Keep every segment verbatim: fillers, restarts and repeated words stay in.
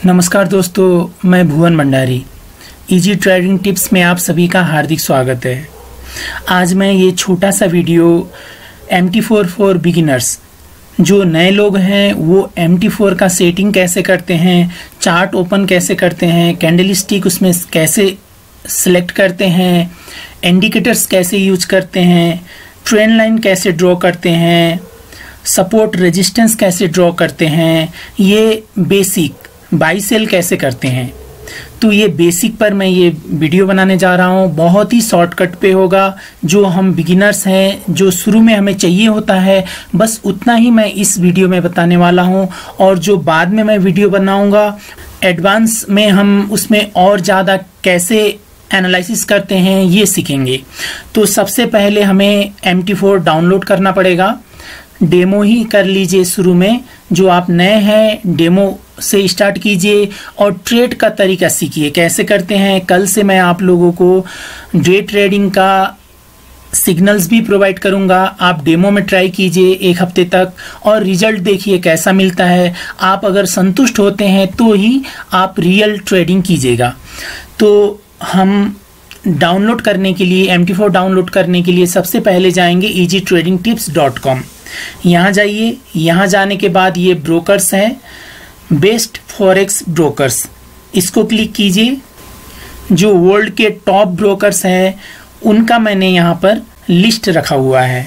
नमस्कार दोस्तों, मैं Bhuvan Bhandari. Easy trading tips में आप सभी का हार्दिक स्वागत है। आज मैं ये छोटा सा video M T four for beginners, जो नए लोग हैं वो एम टी फोर का सेटिंग कैसे करते हैं, चार्ट ओपन कैसे करते हैं, कैंडल स्टिक उसमें कैसे सिलेक्ट करते हैं, इंडिकेटर्स कैसे यूज करते हैं, ट्रेंड लाइन कैसे ड्रॉ करते हैं, सपोर्ट रेजिस्टेंस कैसे ड्रॉ करते हैं, ये बेसिक बाई सेल कैसे करते हैं। तो ये बेसिक पर मैं ये वीडियो बनाने जा रहा हूँ। बहुत ही शॉर्टकट पे होगा। जो हम बिगिनर्स हैं, जो शुरू में हमें चाहिए होता है, बस उतना ही मैं इस वीडियो में बताने वाला हूँ। और जो बाद में मैं वीडियो बनाऊंगा एडवांस में, हम उसमें और ज़्यादा कैसे एनालिसिस करते हैं ये सीखेंगे। तो सबसे पहले हमें एम टी फोर डाउनलोड करना पड़ेगा। डेमो ही कर लीजिए शुरू में। जो आप नए हैं, डेमो से स्टार्ट कीजिए और ट्रेड का तरीका सीखिए कैसे करते हैं। कल से मैं आप लोगों को डे ट्रेडिंग का सिग्नल्स भी प्रोवाइड करूंगा। आप डेमो में ट्राई कीजिए एक हफ्ते तक और रिजल्ट देखिए कैसा मिलता है। आप अगर संतुष्ट होते हैं तो ही आप रियल ट्रेडिंग कीजिएगा। तो हम डाउनलोड करने के लिए, एम टी फोर डाउनलोड करने के लिए सबसे पहले जाएंगे easy trading tips dot com. यहाँ जाइए। यहाँ जाने के बाद ये ब्रोकर्स हैं, बेस्ट फॉरेक्स ब्रोकर्स, इसको क्लिक कीजिए। जो वर्ल्ड के टॉप ब्रोकर्स हैं उनका मैंने यहाँ पर लिस्ट रखा हुआ है।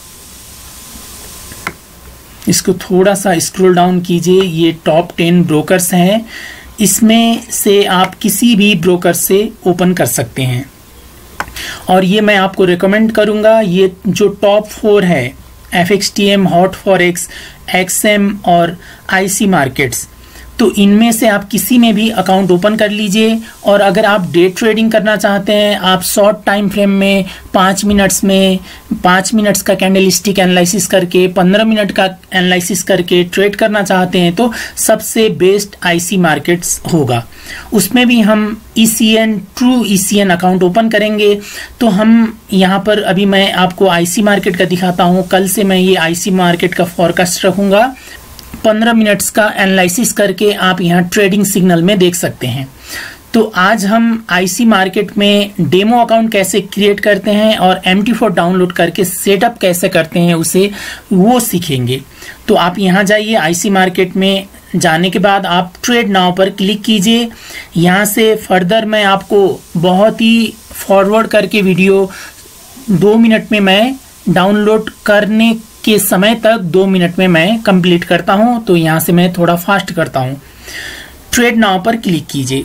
इसको थोड़ा सा स्क्रॉल डाउन कीजिए। ये टॉप टेन ब्रोकर्स हैं। इसमें से आप किसी भी ब्रोकर से ओपन कर सकते हैं और ये मैं आपको रिकमेंड करूंगा। ये जो टॉप फोर है, F X T M, hot forex, X M और आई सी मार्केट्स, तो इनमें से आप किसी में भी अकाउंट ओपन कर लीजिए। और अगर आप डे ट्रेडिंग करना चाहते हैं, आप शॉर्ट टाइम फ्रेम में पाँच मिनट्स में पाँच मिनट्स का कैंडल स्टिक एनालिसिस करके, पंद्रह मिनट का एनालिसिस करके ट्रेड करना चाहते हैं, तो सबसे बेस्ट आई सी मार्केट्स होगा। उसमें भी हम E C N, true E C N account open करेंगे। तो हम यहाँ पर अभी मैं आपको आई सी मार्केट का दिखाता हूँ। कल से मैं ये आई सी मार्केट का फॉरकास्ट रखूँगा। पंद्रह मिनट्स का एनालिसिस करके आप यहाँ ट्रेडिंग सिग्नल में देख सकते हैं। तो आज हम आई सी मार्केट में डेमो अकाउंट कैसे क्रिएट करते हैं और एम टी फोर डाउनलोड करके सेटअप कैसे करते हैं उसे वो सीखेंगे। तो आप यहाँ जाइए। आई सी मार्केट में जाने के बाद आप ट्रेड नाउ पर क्लिक कीजिए। यहाँ से फर्दर मैं आपको बहुत ही फॉरवर्ड करके वीडियो दो मिनट में मैं डाउनलोड करने के समय तक दो मिनट में मैं कंप्लीट करता हूं। तो यहां से मैं थोड़ा फास्ट करता हूं। ट्रेड नाउ पर क्लिक कीजिए।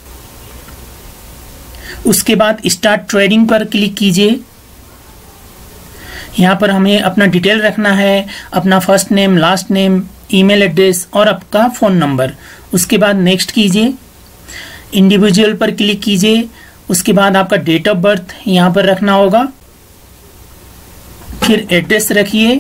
उसके बाद स्टार्ट ट्रेडिंग पर क्लिक कीजिए। यहां पर हमें अपना डिटेल रखना है, अपना first name, last name, email address और आपका फोन नंबर। उसके बाद नेक्स्ट कीजिए। इंडिविजुअल पर क्लिक कीजिए। उसके बाद आपका डेट ऑफ बर्थ यहां पर रखना होगा। फिर एड्रेस रखिए।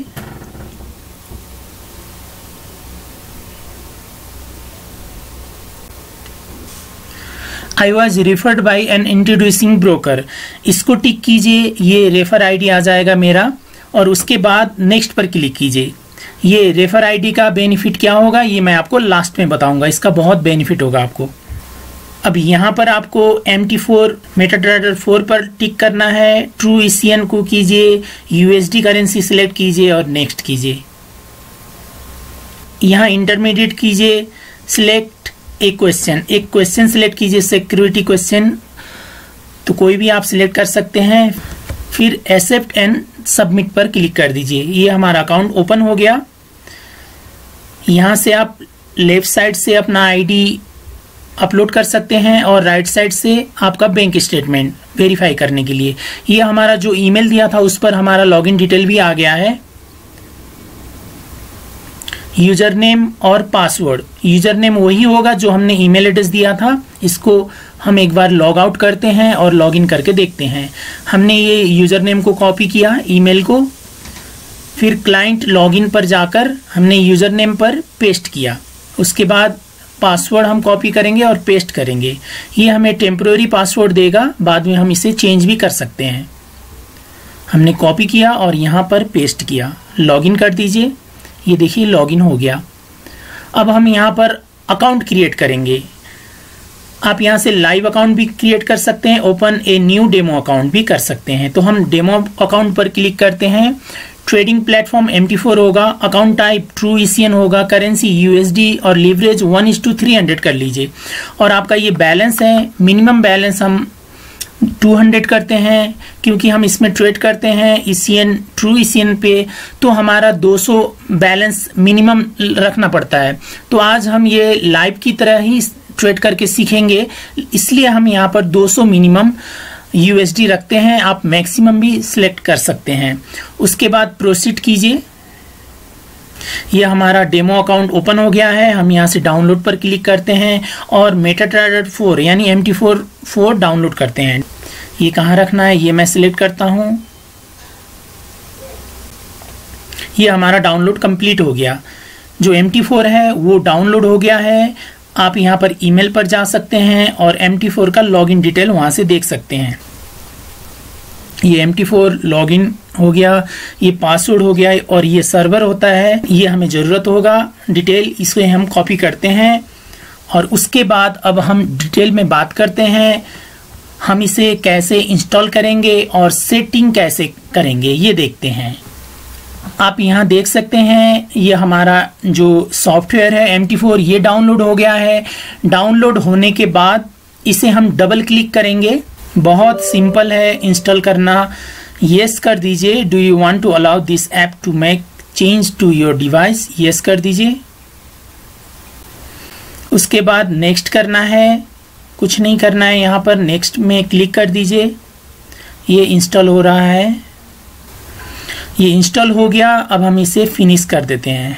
I was referred by an introducing broker, इसको टिक कीजिए। ये रेफर आईडी आ जाएगा मेरा। और उसके बाद नेक्स्ट पर क्लिक कीजिए। ये रेफर आईडी का बेनिफिट क्या होगा ये मैं आपको लास्ट में बताऊंगा। इसका बहुत बेनिफिट होगा आपको। अब यहाँ पर आपको M T four metatrader four पर टिक करना है। ट्रू ई सी एन को कीजिए, U S D currency select कीजिए और नेक्स्ट कीजिए। यहाँ इंटरमीडिएट कीजिए, सिलेक्ट एक क्वेश्चन, एक क्वेश्चन सिलेक्ट कीजिए, सिक्योरिटी क्वेश्चन, तो कोई भी आप सिलेक्ट कर सकते हैं। फिर एक्सेप्ट एंड सबमिट पर क्लिक कर दीजिए। ये हमारा अकाउंट ओपन हो गया। यहाँ से आप लेफ्ट साइड से अपना आईडी अपलोड कर सकते हैं और राइट साइड से आपका बैंक स्टेटमेंट वेरीफाई करने के लिए। ये हमारा जो ईमेल दिया था उस पर हमारा लॉगिन डिटेल भी आ गया है। यूजर नेम और पासवर्ड, यूजर नेम वही होगा जो हमने ईमेल एड्रेस दिया था। इसको हम एक बार लॉग आउट करते हैं और लॉगिन करके देखते हैं। हमने ये यूजर नेम को कॉपी किया, ईमेल को, फिर क्लाइंट लॉगिन पर जाकर हमने यूजर नेम पर पेस्ट किया। उसके बाद पासवर्ड हम कॉपी करेंगे और पेस्ट करेंगे। ये हमें टेम्पररी पासवर्ड देगा, बाद में हम इसे चेंज भी कर सकते हैं। हमने कॉपी किया और यहाँ पर पेस्ट किया। लॉगिन कर दीजिए। ये देखिए लॉगिन हो गया। अब हम यहाँ पर अकाउंट क्रिएट करेंगे। आप यहाँ से लाइव अकाउंट भी क्रिएट कर सकते हैं, open a new demo account भी कर सकते हैं। तो हम डेमो अकाउंट पर क्लिक करते हैं। Trading platform M T four होगा, account type true E C N होगा, करेंसी यू एस डी और leverage one is two three hundred कर लीजिए। और आपका ये बैलेंस है, मिनिमम बैलेंस हम टू हंड्रेड करते हैं क्योंकि हम इसमें ट्रेड करते हैं E C N true E C N पे, तो हमारा दो सौ बैलेंस मिनिमम रखना पड़ता है। तो आज हम ये लाइव की तरह ही ट्रेड करके सीखेंगे, इसलिए हम यहाँ पर दो सौ मिनिमम यू एस डी रखते हैं। आप मैक्सिमम भी सिलेक्ट कर सकते हैं। उसके बाद प्रोसीड कीजिए। ये हमारा डेमो अकाउंट ओपन हो गया है। हम यहाँ से डाउनलोड पर क्लिक करते हैं और मेटाट्रेडर फोर यानी M T four four download करते हैं। ये कहाँ रखना है ये मैं सिलेक्ट करता हूँ। ये हमारा डाउनलोड कंप्लीट हो गया। जो एम टी फोर है वो डाउनलोड हो गया है। आप यहाँ पर ईमेल पर जा सकते हैं और एम टी फोर का लॉगिन डिटेल वहाँ से देख सकते हैं। ये एम टी फोर लॉगिन हो गया, ये पासवर्ड हो गया और ये सर्वर होता है। ये हमें ज़रूरत होगा डिटेल, इसे हम कॉपी करते हैं। और उसके बाद अब हम डिटेल में बात करते हैं, हम इसे कैसे इंस्टॉल करेंगे और सेटिंग कैसे करेंगे ये देखते हैं। आप यहाँ देख सकते हैं ये हमारा जो सॉफ्टवेयर है एम टी फोर ये डाउनलोड हो गया है। डाउनलोड होने के बाद इसे हम डबल क्लिक करेंगे। बहुत सिंपल है इंस्टॉल करना। यस कर दीजिए। Do you want to allow this app to make change to your device, yes कर दीजिए। उसके बाद नेक्स्ट करना है, कुछ नहीं करना है, यहाँ पर नेक्स्ट में क्लिक कर दीजिए। ये इंस्टॉल हो रहा है। ये इंस्टॉल हो गया। अब हम इसे फिनिश कर देते हैं।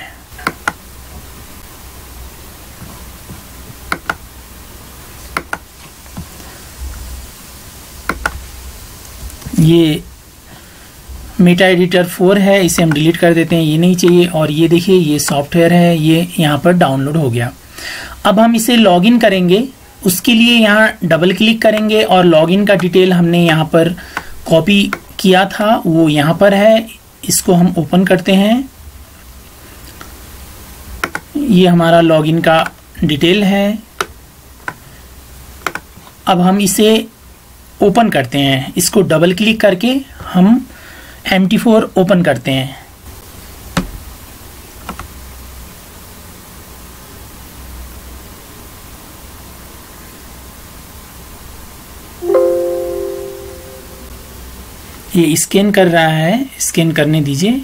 ये मेटा एडिटर फोर है, इसे हम डिलीट कर देते हैं, ये नहीं चाहिए। और ये देखिए ये सॉफ्टवेयर है, ये यहाँ पर डाउनलोड हो गया। अब हम इसे लॉगिन करेंगे। उसके लिए यहाँ डबल क्लिक करेंगे और लॉगिन का डिटेल हमने यहाँ पर कॉपी किया था वो यहाँ पर है। इसको हम ओपन करते हैं। ये हमारा लॉगिन का डिटेल है। अब हम इसे ओपन करते हैं। इसको डबल क्लिक करके हम एम टी फोर ओपन करते हैं। ये स्कैन कर रहा है, स्कैन करने दीजिए।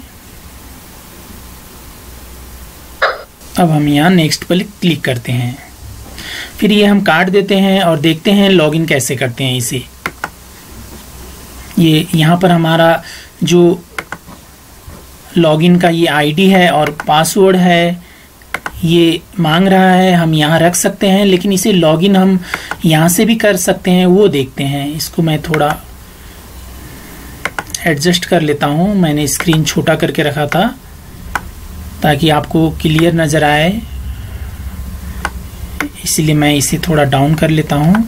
अब हम यहाँ नेक्स्ट पर क्लिक करते हैं। फिर ये हम काट देते हैं और देखते हैं लॉगिन कैसे करते हैं इसे। ये यहाँ पर हमारा जो लॉगिन का ये आईडी है और पासवर्ड है ये मांग रहा है, हम यहाँ रख सकते हैं, लेकिन इसे लॉगिन हम यहाँ से भी कर सकते हैं, वो देखते हैं। इसको मैं थोड़ा एडजस्ट कर लेता हूँ। मैंने स्क्रीन छोटा करके रखा था ताकि आपको क्लियर नज़र आए, इसलिए मैं इसे थोड़ा डाउन कर लेता हूँ।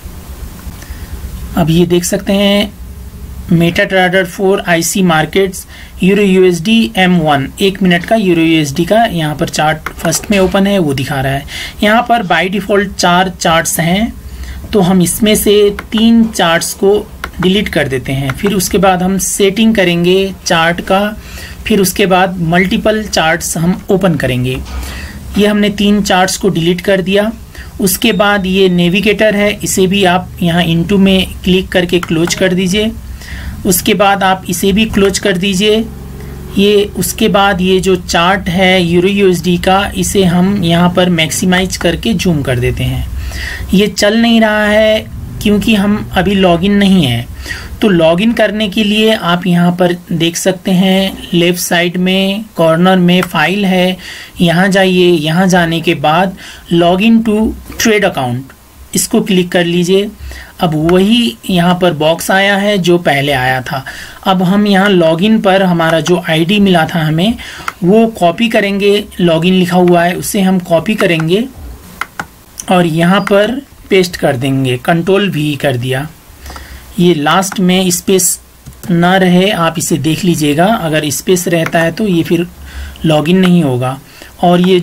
अब ये देख सकते हैं metatrader four I C markets euro U S D M one, एक मिनट का यूरो यू एस डी का यहाँ पर चार्ट फर्स्ट में ओपन है, वो दिखा रहा है। यहाँ पर बाय डिफ़ॉल्ट चार चार्ट्स हैं, तो हम इसमें से तीन चार्ट्स को डिलीट कर देते हैं। फिर उसके बाद हम सेटिंग करेंगे चार्ट का। फिर उसके बाद मल्टीपल चार्ट्स हम ओपन करेंगे। ये हमने तीन चार्ट्स को डिलीट कर दिया। उसके बाद ये नेविगेटर है, इसे भी आप यहाँ इनटू में क्लिक करके क्लोज कर दीजिए। उसके बाद आप इसे भी क्लोज कर दीजिए। ये उसके बाद ये जो चार्ट है यूरो यूएसडी का, इसे हम यहाँ पर मैक्सिमाइज करके जूम कर देते हैं। ये चल नहीं रहा है क्योंकि हम अभी लॉगिन नहीं है। तो लॉगिन करने के लिए आप यहाँ पर देख सकते हैं लेफ्ट साइड में कॉर्नर में फाइल है, यहाँ जाइए। यहाँ जाने के बाद लॉगिन टू ट्रेड अकाउंट, इसको क्लिक कर लीजिए। अब वही यहाँ पर बॉक्स आया है जो पहले आया था। अब हम यहाँ लॉगिन पर हमारा जो आईडी मिला था हमें, वो कॉपी करेंगे। लॉगिन लिखा हुआ है उसे हम कॉपी करेंगे और यहाँ पर पेस्ट कर देंगे। कंट्रोल भी कर दिया। ये लास्ट में स्पेस ना रहे, आप इसे देख लीजिएगा। अगर स्पेस रहता है तो ये फिर लॉगिन नहीं होगा। और ये जो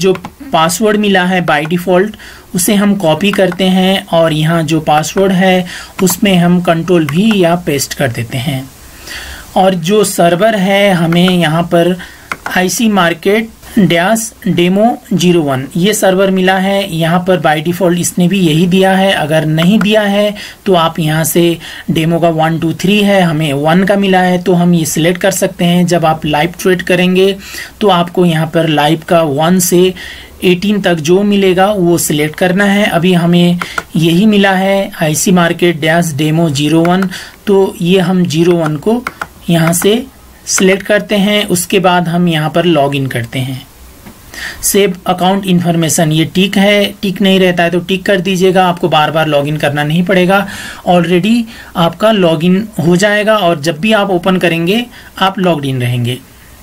पासवर्ड मिला है बाय डिफ़ॉल्ट, उसे हम कॉपी करते हैं और यहाँ जो पासवर्ड है उसमें हम कंट्रोल भी या पेस्ट कर देते हैं। और जो सर्वर है हमें यहाँ पर IC market dash demo zero one ये सर्वर मिला है। यहाँ पर बाय डिफ़ॉल्ट इसने भी यही दिया है। अगर नहीं दिया है तो आप यहाँ से डेमो का वन टू थ्री है, हमें वन का मिला है तो हम ये सिलेक्ट कर सकते हैं। जब आप लाइव ट्रेड करेंगे तो आपको यहाँ पर लाइव का वन से एटीन तक जो मिलेगा वो सिलेक्ट करना है। अभी हमें यही मिला है IC market dash demo zero one, तो ये हम जीरो वन को यहाँ से सिलेक्ट करते हैं। उसके बाद हम यहाँ पर लॉगिन करते हैं। सेव अकाउंट इन्फॉर्मेशन ये टिक है, टिक नहीं रहता है तो टिक कर दीजिएगा, आपको बार बार लॉगिन करना नहीं पड़ेगा। ऑलरेडी आपका लॉगिन हो जाएगा और जब भी आप ओपन करेंगे आप लॉग्ड इन रहेंगे।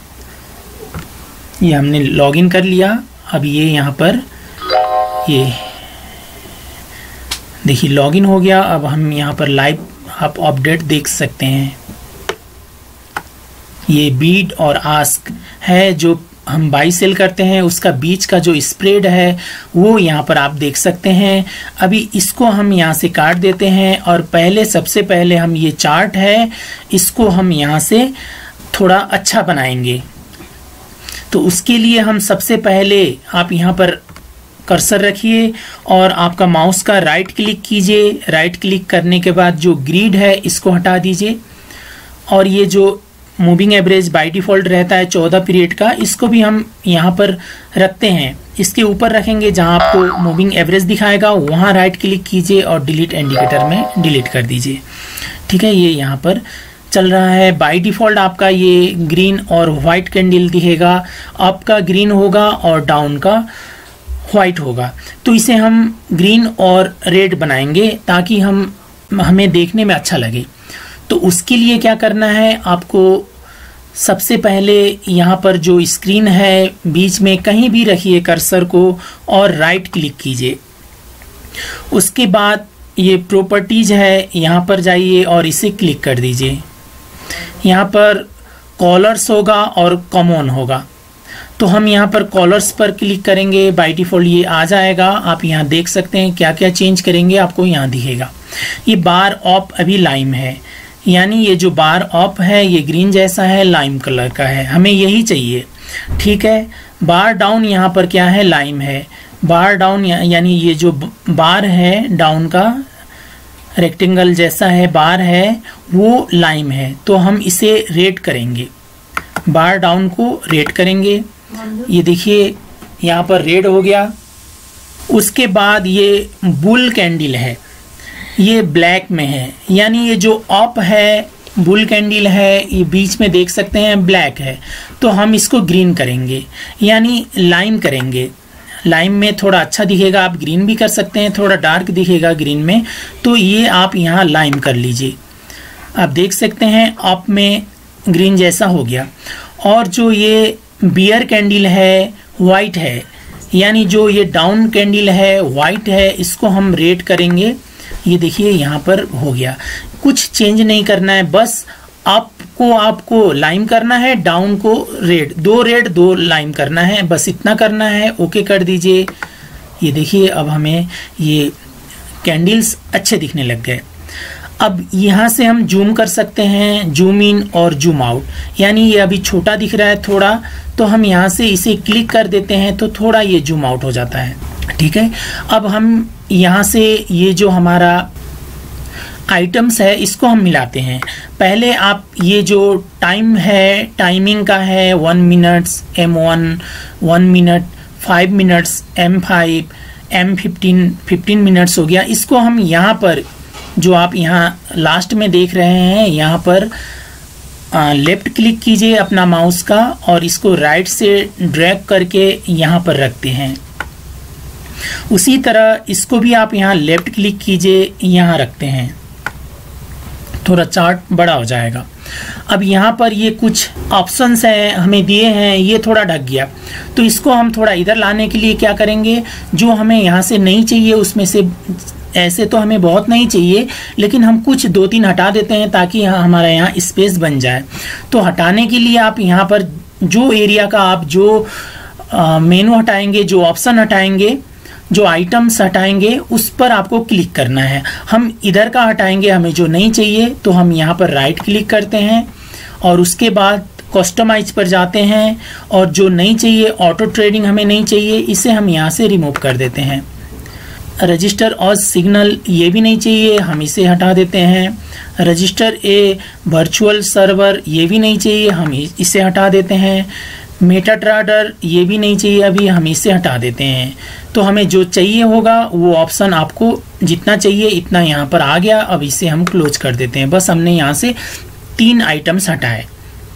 ये हमने लॉगिन कर लिया। अब ये यहाँ पर ये देखिए लॉगिन हो गया। अब हम यहाँ पर लाइव आप अपडेट देख सकते हैं। ये बीड और आस्क है जो हम बाई सेल करते हैं, उसका बीच का जो स्प्रेड है वो यहाँ पर आप देख सकते हैं। अभी इसको हम यहाँ से काट देते हैं और पहले सबसे पहले हम ये चार्ट है इसको हम यहाँ से थोड़ा अच्छा बनाएंगे। तो उसके लिए हम सबसे पहले आप यहाँ पर कर्सर रखिए और आपका माउस का राइट क्लिक कीजिए। राइट क्लिक करने के बाद जो ग्रिड है इसको हटा दीजिए और ये जो मूविंग एवरेज बाय डिफ़ॉल्ट रहता है चौदह पीरियड का, इसको भी हम यहाँ पर रखते हैं। इसके ऊपर रखेंगे जहाँ आपको मूविंग एवरेज दिखाएगा वहाँ राइट क्लिक कीजिए और डिलीट इंडिकेटर में डिलीट कर दीजिए। ठीक है, ये यहाँ पर चल रहा है। बाय डिफ़ॉल्ट आपका ये ग्रीन और वाइट कैंडल दिखेगा, अप का ग्रीन होगा और डाउन का वाइट होगा। तो इसे हम ग्रीन और रेड बनाएंगे ताकि हम हमें देखने में अच्छा लगे। तो उसके लिए क्या करना है, आपको सबसे पहले यहाँ पर जो स्क्रीन है बीच में कहीं भी रखिए कर्सर को और राइट क्लिक कीजिए। उसके बाद ये प्रॉपर्टीज है यहाँ पर जाइए और इसे क्लिक कर दीजिए। यहाँ पर कॉलर्स होगा और कॉमन होगा, तो हम यहाँ पर कॉलर्स पर क्लिक करेंगे। बाय डिफ़ॉल्ट ये आ जाएगा। आप यहाँ देख सकते हैं क्या क्या चेंज करेंगे आपको यहाँ दिखेगा। ये बार ऑफ अभी लाइम है, यानी ये जो बार ऑफ है ये ग्रीन जैसा है, लाइम कलर का है, हमें यही चाहिए। ठीक है, बार डाउन यहाँ पर क्या है, लाइम है। बार डाउन या, यानी ये जो बार है डाउन का रेक्टेंगल जैसा है बार है वो लाइम है, तो हम इसे रेड करेंगे। बार डाउन को रेड करेंगे। ये देखिए यहाँ पर रेड हो गया। उसके बाद ये बुल कैंडल है, ये ब्लैक में है, यानी ये जो अप है बुल कैंडल है ये बीच में देख सकते हैं ब्लैक है, तो हम इसको ग्रीन करेंगे यानी लाइम करेंगे। लाइम में थोड़ा अच्छा दिखेगा, आप ग्रीन भी कर सकते हैं, थोड़ा डार्क दिखेगा ग्रीन में, तो ये आप यहाँ लाइम कर लीजिए। आप देख सकते हैं अप में ग्रीन जैसा हो गया। और जो ये बियर कैंडल है वाइट है, यानी जो ये डाउन कैंडल है वाइट है, इसको हम रेड करेंगे। ये देखिए यहाँ पर हो गया। कुछ चेंज नहीं करना है, बस अप को आपको लाइम करना है, डाउन को रेड, दो रेड दो लाइम करना है, बस इतना करना है। ओके कर दीजिए। ये देखिए अब हमें ये कैंडल्स अच्छे दिखने लग गए। अब यहाँ से हम जूम कर सकते हैं, जूम इन और जूम आउट, यानी ये अभी छोटा दिख रहा है थोड़ा, तो हम यहाँ से इसे क्लिक कर देते हैं तो थोड़ा ये जूम आउट हो जाता है। ठीक है, अब हम यहाँ से ये जो हमारा आइटम्स है इसको हम मिलाते हैं। पहले आप ये जो टाइम है टाइमिंग का है one minutes M one, one minute, five minutes M five, M fifteen, fifteen minutes हो गया। इसको हम यहाँ पर जो आप यहाँ लास्ट में देख रहे हैं यहाँ पर लेफ्ट क्लिक कीजिए अपना माउस का और इसको राइट से ड्रैग करके यहाँ पर रखते हैं। उसी तरह इसको भी आप यहाँ लेफ्ट क्लिक कीजिए, यहाँ रखते हैं, थोड़ा चार्ट बड़ा हो जाएगा। अब यहाँ पर ये कुछ ऑप्शंस हैं हमें दिए हैं, ये थोड़ा ढक गया, तो इसको हम थोड़ा इधर लाने के लिए क्या करेंगे, जो हमें यहाँ से नहीं चाहिए उसमें से, ऐसे तो हमें बहुत नहीं चाहिए लेकिन हम कुछ दो तीन हटा देते हैं ताकि यहाँ हमारा यहाँ स्पेस बन जाए। तो हटाने के लिए आप यहाँ पर जो एरिया का आप जो मेनू हटाएंगे, जो ऑप्शन हटाएंगे, जो आइटम्स हटाएंगे, उस पर आपको क्लिक करना है। हम इधर का हटाएंगे, हमें जो नहीं चाहिए तो हम यहाँ पर राइट क्लिक करते हैं और उसके बाद कस्टमाइज पर जाते हैं और जो नहीं चाहिए, ऑटो ट्रेडिंग हमें नहीं चाहिए, इसे हम यहाँ से रिमूव कर देते हैं। रजिस्टर और सिग्नल ये भी नहीं चाहिए, हम इसे हटा देते हैं। रजिस्टर ए वर्चुअल सर्वर ये भी नहीं चाहिए, हम इसे हटा देते हैं। मेटाट्रेडर ये भी नहीं चाहिए, अभी हम इसे हटा देते हैं। तो हमें जो चाहिए होगा वो ऑप्शन आपको जितना चाहिए इतना यहाँ पर आ गया। अब इसे हम क्लोज कर देते हैं। बस हमने यहाँ से तीन आइटम्स हटाए।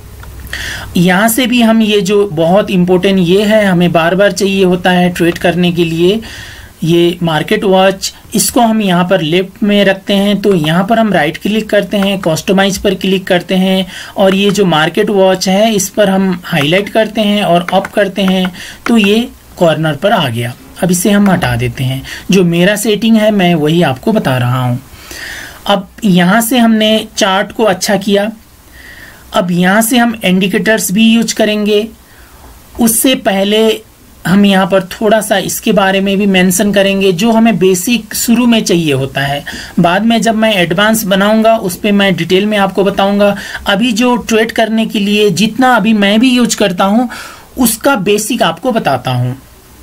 यहाँ से भी हम ये जो बहुत इम्पोर्टेंट ये है, हमें बार बार चाहिए होता है ट्रेड करने के लिए, ये मार्केट वॉच, इसको हम यहाँ पर लेफ्ट में रखते हैं। तो यहाँ पर हम राइट क्लिक करते हैं, कस्टमाइज पर क्लिक करते हैं और ये जो मार्केट वॉच है इस पर हम हाईलाइट करते हैं और अप करते हैं तो ये कॉर्नर पर आ गया। अब इसे हम हटा देते हैं। जो मेरा सेटिंग है मैं वही आपको बता रहा हूँ। अब यहाँ से हमने चार्ट को अच्छा किया। अब यहाँ से हम इंडिकेटर्स भी यूज करेंगे। उससे पहले हम यहाँ पर थोड़ा सा इसके बारे में भी मेंशन करेंगे, जो हमें बेसिक शुरू में चाहिए होता है। बाद में जब मैं एडवांस बनाऊंगा उस पर मैं डिटेल में आपको बताऊंगा। अभी जो ट्रेड करने के लिए जितना अभी मैं भी यूज करता हूँ उसका बेसिक आपको बताता हूँ।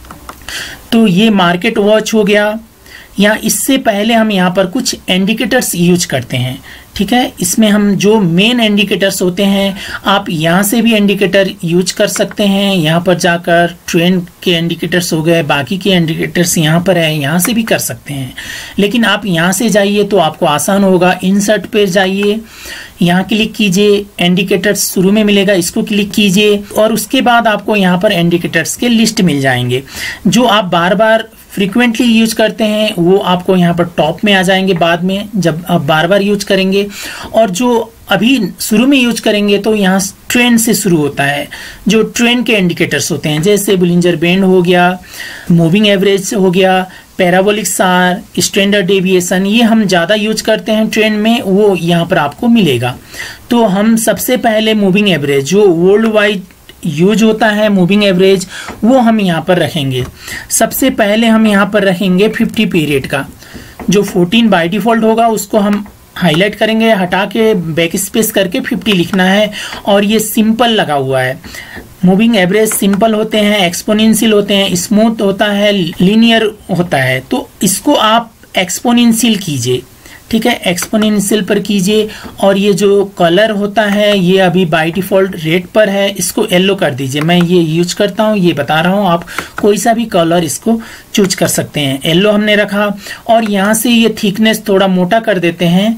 तो ये मार्केट वॉच हो गया। यहाँ इससे पहले हम यहाँ पर कुछ इंडिकेटर्स यूज करते हैं, ठीक है। इसमें हम जो मेन इंडिकेटर्स होते हैं, आप यहाँ से भी इंडिकेटर यूज कर सकते हैं। यहाँ पर जाकर ट्रेंड के इंडिकेटर्स हो गए, बाकी के इंडिकेटर्स यहाँ पर है, यहाँ से भी कर सकते हैं। लेकिन आप यहाँ से जाइए तो आपको आसान होगा। इंसर्ट पे जाइए, यहाँ क्लिक कीजिए, इंडिकेटर्स शुरू में मिलेगा, इसको क्लिक कीजिए और उसके बाद आपको यहाँ पर इंडिकेटर्स के लिस्ट मिल जाएंगे। जो आप बार बार फ्रीक्वेंटली यूज करते हैं वो आपको यहाँ पर टॉप में आ जाएंगे बाद में, जब आप बार बार यूज करेंगे। और जो अभी शुरू में यूज करेंगे तो यहाँ ट्रेंड से शुरू होता है। जो ट्रेंड के इंडिकेटर्स होते हैं जैसे बुलिंजर बैंड हो गया, मूविंग एवरेज हो गया, पैराबोलिक सार, स्टैंडर्ड डेविएशन, ये हम ज़्यादा यूज करते हैं ट्रेंड में, वो यहाँ पर आपको मिलेगा। तो हम सबसे पहले मूविंग एवरेज जो वर्ल्ड वाइड यूज होता है, मूविंग एवरेज, वो हम यहाँ पर रखेंगे। सबसे पहले हम यहाँ पर रखेंगे फिफ्टी पीरियड का। जो फोर्टीन बाय डिफॉल्ट होगा उसको हम हाईलाइट करेंगे, हटा के बैक स्पेस करके फिफ्टी लिखना है। और ये सिंपल लगा हुआ है। मूविंग एवरेज सिंपल होते हैं, एक्सपोनेंशियल होते हैं, स्मूथ होता है, लीनियर होता है। तो इसको आप एक्सपोनेंशियल कीजिए, ठीक है, एक्सपोनेंशियल पर कीजिए। और ये जो कलर होता है ये अभी बाय डिफॉल्ट रेड पर है, इसको येलो कर दीजिए। मैं ये यूज करता हूँ, ये बता रहा हूँ, आप कोई सा भी कलर इसको चूज कर सकते हैं। येलो हमने रखा और यहाँ से ये थिकनेस थोड़ा मोटा कर देते हैं,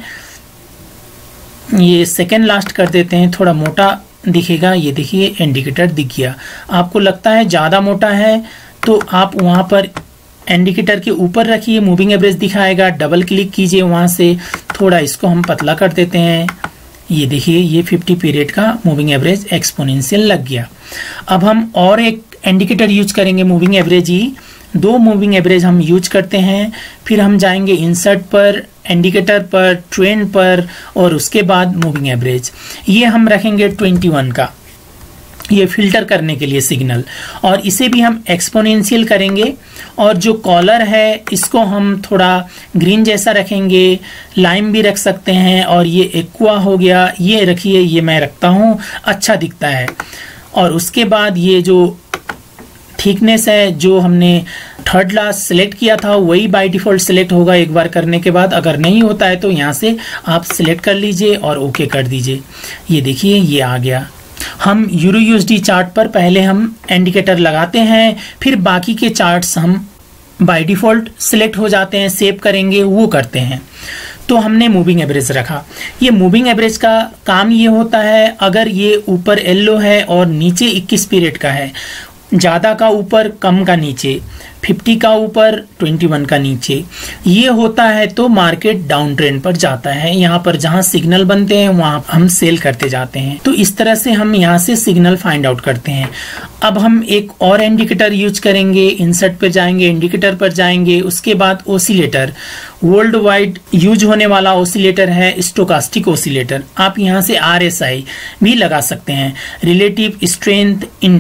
ये सेकेंड लास्ट कर देते हैं, थोड़ा मोटा दिखेगा। ये देखिए इंडिकेटर दिख गया। आपको लगता है ज़्यादा मोटा है तो आप वहाँ पर इंडिकेटर के ऊपर रखिए, मूविंग एवरेज दिखाएगा, डबल क्लिक कीजिए, वहां से थोड़ा इसको हम पतला कर देते हैं। ये देखिए ये फिफ्टी पीरियड का मूविंग एवरेज एक्सपोनेंशियल लग गया। अब हम और एक इंडिकेटर यूज करेंगे, मूविंग एवरेज ही दो मूविंग एवरेज हम यूज करते हैं। फिर हम जाएंगे इंसर्ट पर, इंडिकेटर पर, ट्रेंड पर और उसके बाद मूविंग एवरेज। ये हम रखेंगे ट्वेंटी वन का, ये फिल्टर करने के लिए सिग्नल। और इसे भी हम एक्सपोनेंशियल करेंगे। और जो कॉलर है इसको हम थोड़ा ग्रीन जैसा रखेंगे, लाइम भी रख सकते हैं। और ये एक्वा हो गया, ये रखिए, ये मैं रखता हूँ, अच्छा दिखता है। और उसके बाद ये जो थिकनेस है जो हमने थर्ड लास्ट सिलेक्ट किया था वही बाय डिफॉल्ट सिलेक्ट होगा एक बार करने के बाद। अगर नहीं होता है तो यहाँ से आप सिलेक्ट कर लीजिए और ओके कर दीजिए। ये देखिए ये आ गया। हम यूरो यूएसडी चार्ट पर पहले हम इंडिकेटर लगाते हैं, फिर बाकी के चार्ट्स हम बाय डिफॉल्ट सिलेक्ट हो जाते हैं, सेव करेंगे वो करते हैं। तो हमने मूविंग एवरेज रखा। ये मूविंग एवरेज का काम ये होता है, अगर ये ऊपर येलो है और नीचे इक्कीस पीरियड का है, ज़्यादा का ऊपर कम का नीचे, फिफ्टी का ऊपर ट्वेंटी वन का नीचे, ये होता है तो मार्केट डाउन ट्रेंड पर जाता है। यहाँ पर जहाँ सिग्नल बनते हैं वहाँ हम सेल करते जाते हैं। तो इस तरह से हम यहाँ से सिग्नल फाइंड आउट करते हैं। अब हम एक और इंडिकेटर यूज करेंगे, इंसर्ट पर जाएंगे, इंडिकेटर पर जाएंगे, उसके बाद ओसिलेटर, वर्ल्ड वाइड यूज होने वाला ओसिलेटर है स्टोकास्टिक ओसिलेटर। आप यहाँ से आर एस आई भी लगा सकते हैं, रिलेटिव स्ट्रेंथ इंडेक्स,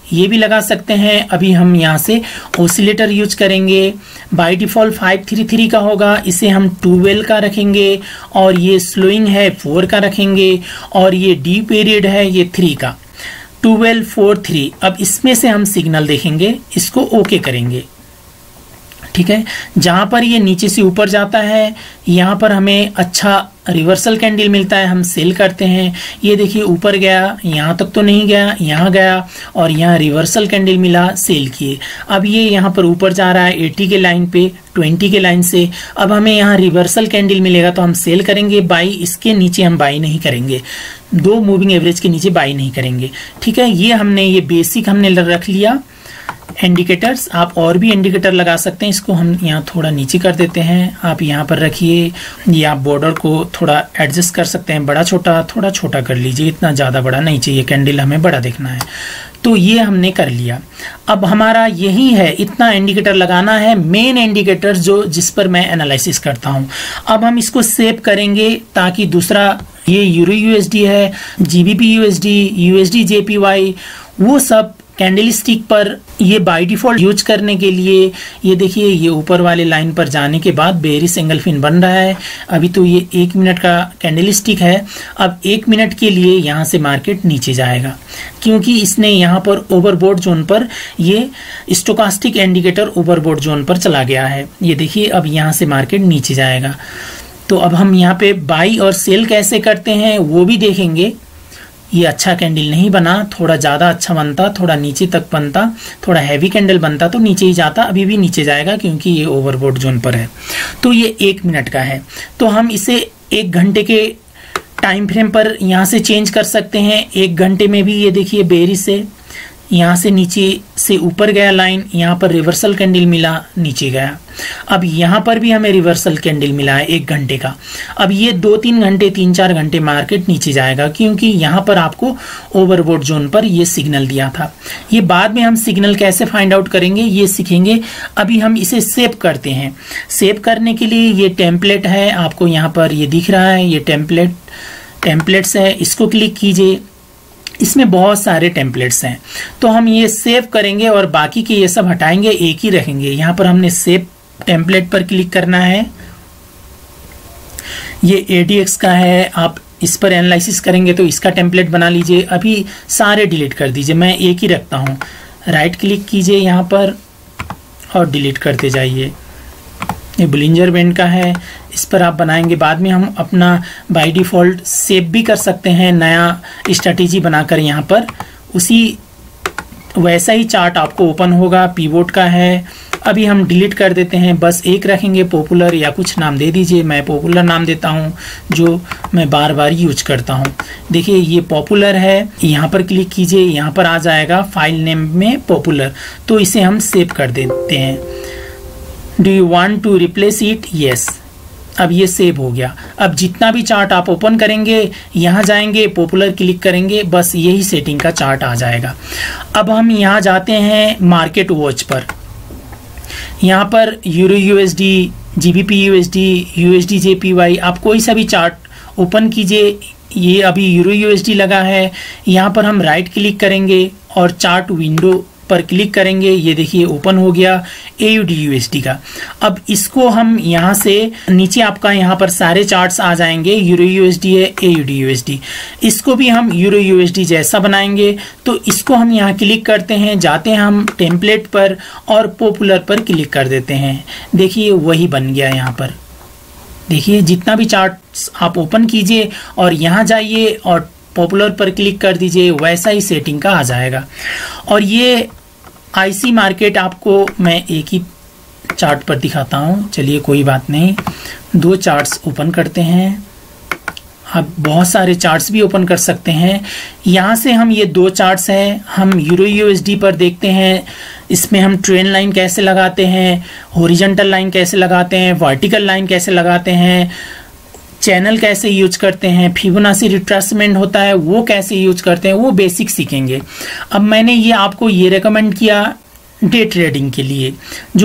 ये भी लगा सकते हैं। अभी हम यहाँ से ऑसिलेटर यूज करेंगे। By default five three three का होगा, इसे हम ट्वेल्व का रखेंगे और ये स्लोइंग है फोर का रखेंगे और ये डी पीरियड है ये थ्री का, ट्वेल्व फोर थ्री। अब इसमें से हम सिग्नल देखेंगे, इसको ओके करेंगे। ठीक है, जहां पर ये नीचे से ऊपर जाता है यहाँ पर हमें अच्छा रिवर्सल कैंडल मिलता है, हम सेल करते हैं। ये देखिए ऊपर गया, यहाँ तक तो नहीं गया, यहाँ गया और यहाँ रिवर्सल कैंडल मिला, सेल किए। अब ये यहाँ पर ऊपर जा रहा है अस्सी के लाइन पे, बीस के लाइन से। अब हमें यहाँ रिवर्सल कैंडल मिलेगा तो हम सेल करेंगे, बाई। इसके नीचे हम बाई नहीं करेंगे, दो मूविंग एवरेज के नीचे बाई नहीं करेंगे। ठीक है, ये हमने ये बेसिक हमने रख लिया इंडिकेटर्स। आप और भी इंडिकेटर लगा सकते हैं, इसको हम यहाँ थोड़ा नीचे कर देते हैं। आप यहाँ पर रखिए, ये आप बॉर्डर को थोड़ा एडजस्ट कर सकते हैं, बड़ा छोटा थोड़ा छोटा कर लीजिए, इतना ज़्यादा बड़ा नहीं चाहिए, कैंडल हमें बड़ा देखना है। तो ये हमने कर लिया। अब हमारा यही है, इतना इंडिकेटर लगाना है, मेन इंडिकेटर जो जिस पर मैं एनालिसिस करता हूँ। अब हम इसको सेव करेंगे ताकि दूसरा ये यूरो यूएसडी है, जीबीपी यूएसडी, यूएसडी जेपीवाई, वो सब कैंडल स्टिक पर ये बाय डिफॉल्ट यूज करने के लिए। ये देखिए ये ऊपर वाले लाइन पर जाने के बाद बेरिश एंगल फिन बन रहा है। अभी तो ये एक मिनट का कैंडल स्टिक है। अब एक मिनट के लिए यहाँ से मार्केट नीचे जाएगा क्योंकि इसने यहाँ पर ओवरबोट जोन पर ये स्टोकास्टिक इंडिकेटर ओवरबोट जोन पर चला गया है। ये देखिए अब यहाँ से मार्केट नीचे जाएगा। तो अब हम यहाँ पे बाई और सेल कैसे करते हैं वो भी देखेंगे। ये अच्छा कैंडल नहीं बना, थोड़ा ज़्यादा अच्छा बनता, थोड़ा नीचे तक बनता, थोड़ा हैवी कैंडल बनता तो नीचे ही जाता। अभी भी नीचे जाएगा क्योंकि ये ओवरबोट जोन पर है। तो ये एक मिनट का है, तो हम इसे एक घंटे के टाइम फ्रेम पर यहाँ से चेंज कर सकते हैं। एक घंटे में भी ये देखिए बेरिश से यहाँ से नीचे से ऊपर गया लाइन, यहाँ पर रिवर्सल कैंडल मिला, नीचे गया। अब यहाँ पर भी हमें रिवर्सल कैंडल मिला है एक घंटे का। अब ये दो तीन घंटे तीन चार घंटे मार्केट नीचे जाएगा क्योंकि यहाँ पर आपको ओवरबोट जोन पर ये सिग्नल दिया था। ये बाद में हम सिग्नल कैसे फाइंड आउट करेंगे ये सीखेंगे। अभी हम इसे सेव करते हैं। सेव करने के लिए ये टेम्पलेट है, आपको यहाँ पर ये दिख रहा है, ये टेम्पलेट टेम्पलेट्स है, इसको क्लिक कीजिए। इसमें बहुत सारे टेम्पलेट्स हैं तो हम ये सेव करेंगे और बाकी के ये सब हटाएंगे, एक ही रखेंगे। यहाँ पर हमने सेव टेम्पलेट पर क्लिक करना है। ये एडीएक्स का है, आप इस पर एनालिसिस करेंगे तो इसका टेम्पलेट बना लीजिए। अभी सारे डिलीट कर दीजिए, मैं एक ही रखता हूँ। राइट क्लिक कीजिए यहाँ पर और डिलीट करते जाइए। ये बुलिंजर बैंड का है, इस पर आप बनाएंगे। बाद में हम अपना बाय डिफ़ॉल्ट सेव भी कर सकते हैं, नया स्ट्रैटेजी बनाकर। यहाँ पर उसी वैसा ही चार्ट आपको ओपन होगा, पीवोट का है। अभी हम डिलीट कर देते हैं, बस एक रखेंगे, पॉपुलर या कुछ नाम दे दीजिए। मैं पॉपुलर नाम देता हूँ जो मैं बार बार यूज करता हूँ। देखिए ये पॉपुलर है, यहाँ पर क्लिक कीजिए, यहाँ पर आ जाएगा फाइल नेम में पॉपुलर, तो इसे हम सेव कर देते हैं। Do you want to replace it? Yes. अब ये सेव हो गया। अब जितना भी चार्ट आप ओपन करेंगे, यहाँ जाएंगे, पॉपुलर क्लिक करेंगे, बस यही सेटिंग का चार्ट आ जाएगा। अब हम यहाँ जाते हैं मार्केट वॉच पर। यहाँ पर euro USD, GBP USD, USD JPY, आप कोई सा भी चार्ट ओपन कीजिए। ये अभी यूरो यूएसडी लगा है, यहाँ पर हम राइट क्लिक करेंगे और चार्ट विंडो पर क्लिक करेंगे। ये देखिए ओपन हो गया एयूडी यूएसडी का। अब इसको हम यहाँ से नीचे आपका यहाँ पर सारे चार्ट्स आ जाएंगे। यूरो यूएसडी है, एयूडी यूएसडी, इसको भी हम यूरो यूएसडी जैसा बनाएंगे। तो इसको हम यहाँ क्लिक करते हैं, जाते हैं हम टेम्पलेट पर और पॉपुलर पर क्लिक कर देते हैं। देखिए वही बन गया। यहाँ पर देखिए जितना भी चार्ट्स आप ओपन कीजिए और यहाँ जाइए और पॉपुलर पर क्लिक कर दीजिए, वैसा ही सेटिंग का आ जाएगा। और ये आईसी मार्केट आपको मैं एक ही चार्ट पर दिखाता हूँ। चलिए कोई बात नहीं, दो चार्ट्स ओपन करते हैं। आप बहुत सारे चार्ट्स भी ओपन कर सकते हैं। यहाँ से हम ये दो चार्ट्स हैं, हम यूरो यूएसडी पर देखते हैं। इसमें हम ट्रेंड लाइन कैसे लगाते हैं, हॉरिजॉन्टल लाइन कैसे लगाते हैं, वर्टिकल लाइन कैसे लगाते हैं, चैनल कैसे यूज करते हैं, फिबोनाची रिट्रेसमेंट होता है वो कैसे यूज करते हैं, वो बेसिक सीखेंगे। अब मैंने ये आपको ये रेकमेंड किया डे ट्रेडिंग के लिए। जो आप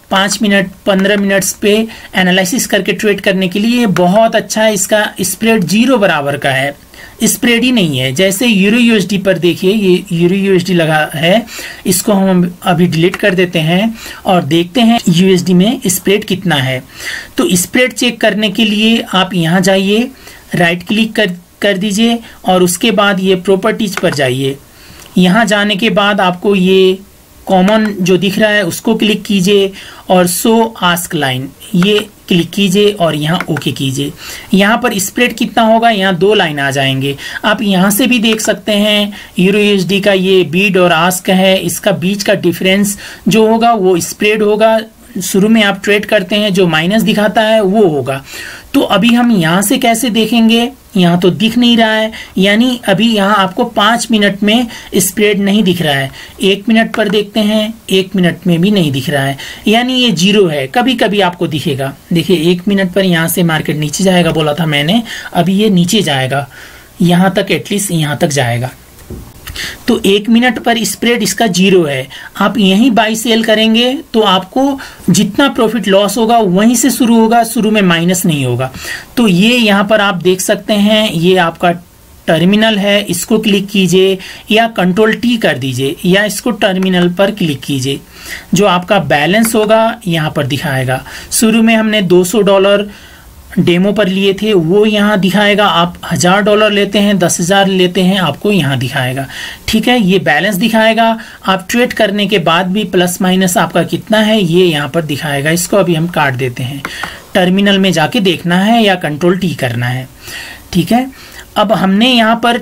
पाँच मिनट पंद्रह मिनट्स पे एनालिसिस करके ट्रेड करने के लिए बहुत अच्छा है। इसका स्प्रेड जीरो बराबर का है, स्प्रेड ही नहीं है। जैसे यूरो यूएसडी पर देखिए, ये यूरो यूएसडी लगा है, इसको हम अभी डिलीट कर देते हैं और देखते हैं यूएसडी में स्प्रेड कितना है। तो स्प्रेड चेक करने के लिए आप यहाँ जाइए, राइट क्लिक कर कर दीजिए और उसके बाद ये प्रॉपर्टीज पर जाइए। यहाँ जाने के बाद आपको ये कॉमन जो दिख रहा है उसको क्लिक कीजिए और शो आस्क लाइन ये क्लिक कीजिए और यहाँ ओके कीजिए। यहाँ पर स्प्रेड कितना होगा, यहाँ दो लाइन आ जाएंगे। आप यहाँ से भी देख सकते हैं यूरो यूएसडी का ये बीड और आस्क है, इसका बीच का डिफरेंस जो होगा वो स्प्रेड होगा। शुरू में आप ट्रेड करते हैं जो माइनस दिखाता है वो होगा। तो अभी हम यहाँ से कैसे देखेंगे, यहाँ तो दिख नहीं रहा है, यानी अभी यहाँ आपको पाँच मिनट में स्प्रेड नहीं दिख रहा है। एक मिनट पर देखते हैं, एक मिनट में भी नहीं दिख रहा है, यानी ये जीरो है। कभी कभी आपको दिखेगा, देखिए एक मिनट पर यहाँ से मार्केट नीचे जाएगा बोला था मैंने, अभी ये नीचे जाएगा, यहाँ तक एटलीस्ट यहाँ तक जाएगा। तो एक मिनट पर स्प्रेड इसका जीरो है। आप यहीं बाई सेल करेंगे तो आपको जितना प्रॉफिट लॉस होगा वहीं से शुरू होगा, शुरू में माइनस नहीं होगा। तो ये यहाँ पर आप देख सकते हैं, ये आपका टर्मिनल है, इसको क्लिक कीजिए या कंट्रोल टी कर दीजिए या इसको टर्मिनल पर क्लिक कीजिए। जो आपका बैलेंस होगा यहाँ पर दिखाएगा। शुरू में हमने दो सौ डॉलर डेमो पर लिए थे वो यहाँ दिखाएगा। आप हजार डॉलर लेते हैं, दस हजार लेते हैं, आपको यहाँ दिखाएगा। ठीक है, ये बैलेंस दिखाएगा। आप ट्रेड करने के बाद भी प्लस माइनस आपका कितना है ये यहाँ पर दिखाएगा। इसको अभी हम काट देते हैं, टर्मिनल में जाके देखना है या कंट्रोल टी करना है। ठीक है, अब हमने यहाँ पर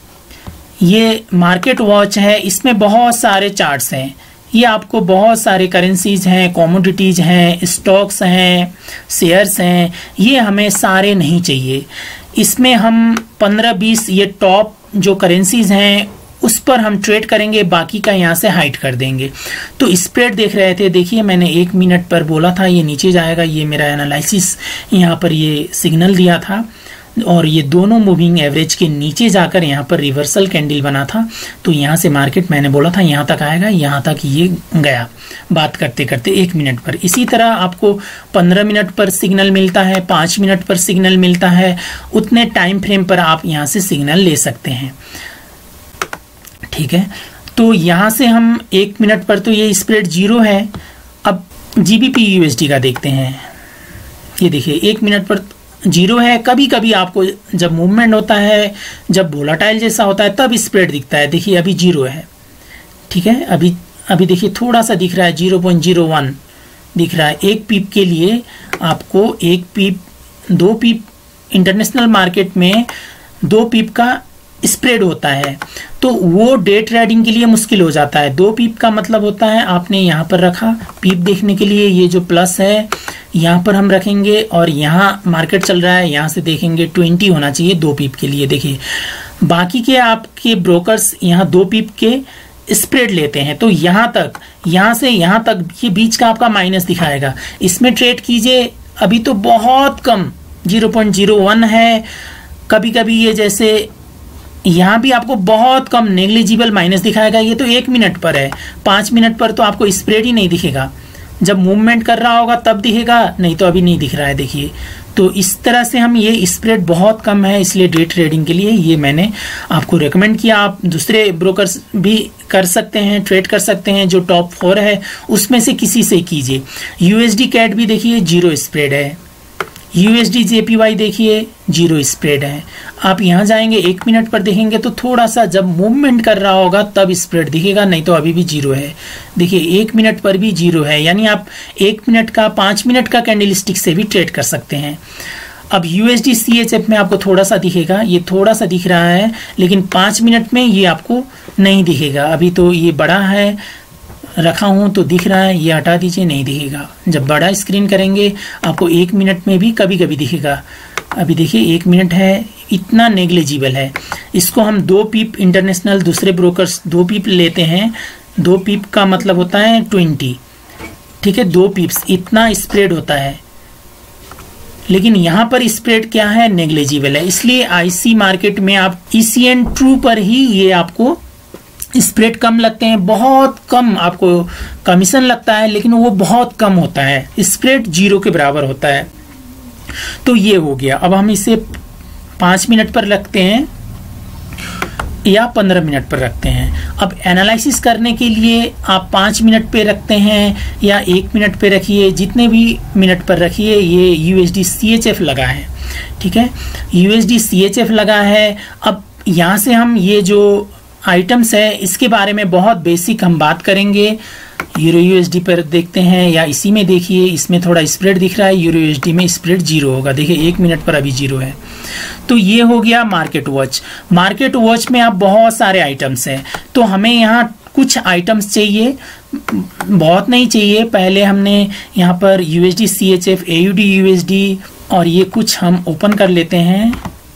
ये मार्केट वॉच है, इसमें बहुत सारे चार्ट्स हैं। ये आपको बहुत सारे करेंसीज हैं, कमोडिटीज हैं, स्टॉक्स हैं, शेयर्स हैं, ये हमें सारे नहीं चाहिए। इसमें हम पंद्रह बीस ये टॉप जो करेंसीज हैं उस पर हम ट्रेड करेंगे, बाकी का यहाँ से हाइड कर देंगे। तो स्प्रेड देख रहे थे, देखिए मैंने एक मिनट पर बोला था ये नीचे जाएगा, ये मेरा एनालिसिस यहाँ पर ये सिग्नल दिया था और ये दोनों मूविंग एवरेज के नीचे जाकर यहाँ पर रिवर्सल कैंडल बना था। तो यहाँ से मार्केट मैंने बोला था यहाँ तक आएगा, यहाँ तक ये गया बात करते करते एक मिनट पर। इसी तरह आपको पंद्रह मिनट पर सिग्नल मिलता है, पाँच मिनट पर सिग्नल मिलता है, उतने टाइम फ्रेम पर आप यहाँ से सिग्नल ले सकते हैं। ठीक है, तो यहाँ से हम एक मिनट पर तो ये स्प्रेड जीरो है। अब जीबीपी यूएसडी का देखते हैं। ये देखिए एक मिनट पर जीरो है। कभी कभी आपको जब मूवमेंट होता है, जब वोलेटाइल जैसा होता है तब स्प्रेड दिखता है। देखिए अभी जीरो है। ठीक है, अभी अभी देखिए थोड़ा सा दिख रहा है, जीरो पॉइंट जीरो वन दिख रहा है। एक पीप के लिए आपको एक पीप, दो पीप इंटरनेशनल मार्केट में दो पीप का स्प्रेड होता है, तो वो डे ट्रेडिंग के लिए मुश्किल हो जाता है। दो पीप का मतलब होता है आपने यहाँ पर रखा पीप देखने के लिए, ये जो प्लस है यहाँ पर हम रखेंगे और यहाँ मार्केट चल रहा है, यहाँ से देखेंगे ट्वेंटी होना चाहिए दो पीप के लिए। देखिए बाकी के आपके ब्रोकर्स यहाँ दो पीप के स्प्रेड लेते हैं, तो यहाँ तक, यहाँ से यहाँ तक ये बीच का आपका माइनस दिखाएगा। इसमें ट्रेड कीजिए। अभी तो बहुत कम जीरो पॉइंट जीरो वन है। कभी कभी ये जैसे यहाँ भी आपको बहुत कम नेग्लिजिबल माइनस दिखाएगा। ये तो एक मिनट पर है, पाँच मिनट पर तो आपको स्प्रेड ही नहीं दिखेगा। जब मूवमेंट कर रहा होगा तब दिखेगा, नहीं तो अभी नहीं दिख रहा है। देखिए तो इस तरह से हम, ये स्प्रेड बहुत कम है, इसलिए डे ट्रेडिंग के लिए ये मैंने आपको रेकमेंड किया। आप दूसरे ब्रोकर्स भी कर सकते हैं, ट्रेड कर सकते हैं। जो टॉप फोर है उसमें से किसी से कीजिए। यूएसडी कैट भी देखिए जीरो स्प्रेड है। यूएसडी जेपीवाई देखिए जीरो स्प्रेड है। आप यहाँ जाएंगे एक मिनट पर देखेंगे तो थोड़ा सा जब मूवमेंट कर रहा होगा तब स्प्रेड दिखेगा, नहीं तो अभी भी जीरो है। देखिए एक मिनट पर भी जीरो है, यानी आप एक मिनट का, पाँच मिनट का कैंडल स्टिक से भी ट्रेड कर सकते हैं। अब यूएसडी सीएचएफ में आपको थोड़ा सा दिखेगा, ये थोड़ा सा दिख रहा है, लेकिन पाँच मिनट में ये आपको नहीं दिखेगा। अभी तो ये बड़ा है, रखा हूं तो दिख रहा है, ये हटा दीजिए, नहीं दिखेगा। जब बड़ा स्क्रीन करेंगे आपको एक मिनट में भी कभी कभी दिखेगा। अभी देखिए एक मिनट है, इतना नेग्लिजिबल है। इसको हम दो पीप, इंटरनेशनल दूसरे ब्रोकर्स दो पीप लेते हैं। दो पीप का मतलब होता है ट्वेंटी। ठीक है, दो पीप्स इतना स्प्रेड होता है, लेकिन यहाँ पर स्प्रेड क्या है, नेग्लिजिबल है। इसलिए आईसी मार्केट में आप ईसीएन ट्रू पर ही ये आपको स्प्रेड कम लगते हैं, बहुत कम आपको कमीशन लगता है, लेकिन वो बहुत कम होता है, स्प्रेड जीरो के बराबर होता है। तो ये हो गया। अब हम इसे पाँच मिनट पर रखते हैं या पंद्रह मिनट पर रखते हैं। अब एनालिसिस करने के लिए आप पाँच मिनट पे रखते हैं या एक मिनट पे रखिए, जितने भी मिनट पर रखिए। ये यूएसडी सीएचएफ लगा है, ठीक है, यूएसडी सीएचएफ लगा है। अब यहाँ से हम ये जो आइटम्स है इसके बारे में बहुत बेसिक हम बात करेंगे। यूरो यूएसडी पर देखते हैं या इसी में देखिए, इसमें थोड़ा स्प्रेड दिख रहा है, यूरो यूएसडी में स्प्रेड जीरो होगा। देखिए एक मिनट पर अभी जीरो है। तो ये हो गया मार्केट वॉच। मार्केट वॉच में आप बहुत सारे आइटम्स हैं, तो हमें यहाँ कुछ आइटम्स चाहिए, बहुत नहीं चाहिए। पहले हमने यहाँ पर यूएसडी सीएचएफ, एयूडी यूएसडी और ये कुछ हम ओपन कर लेते हैं।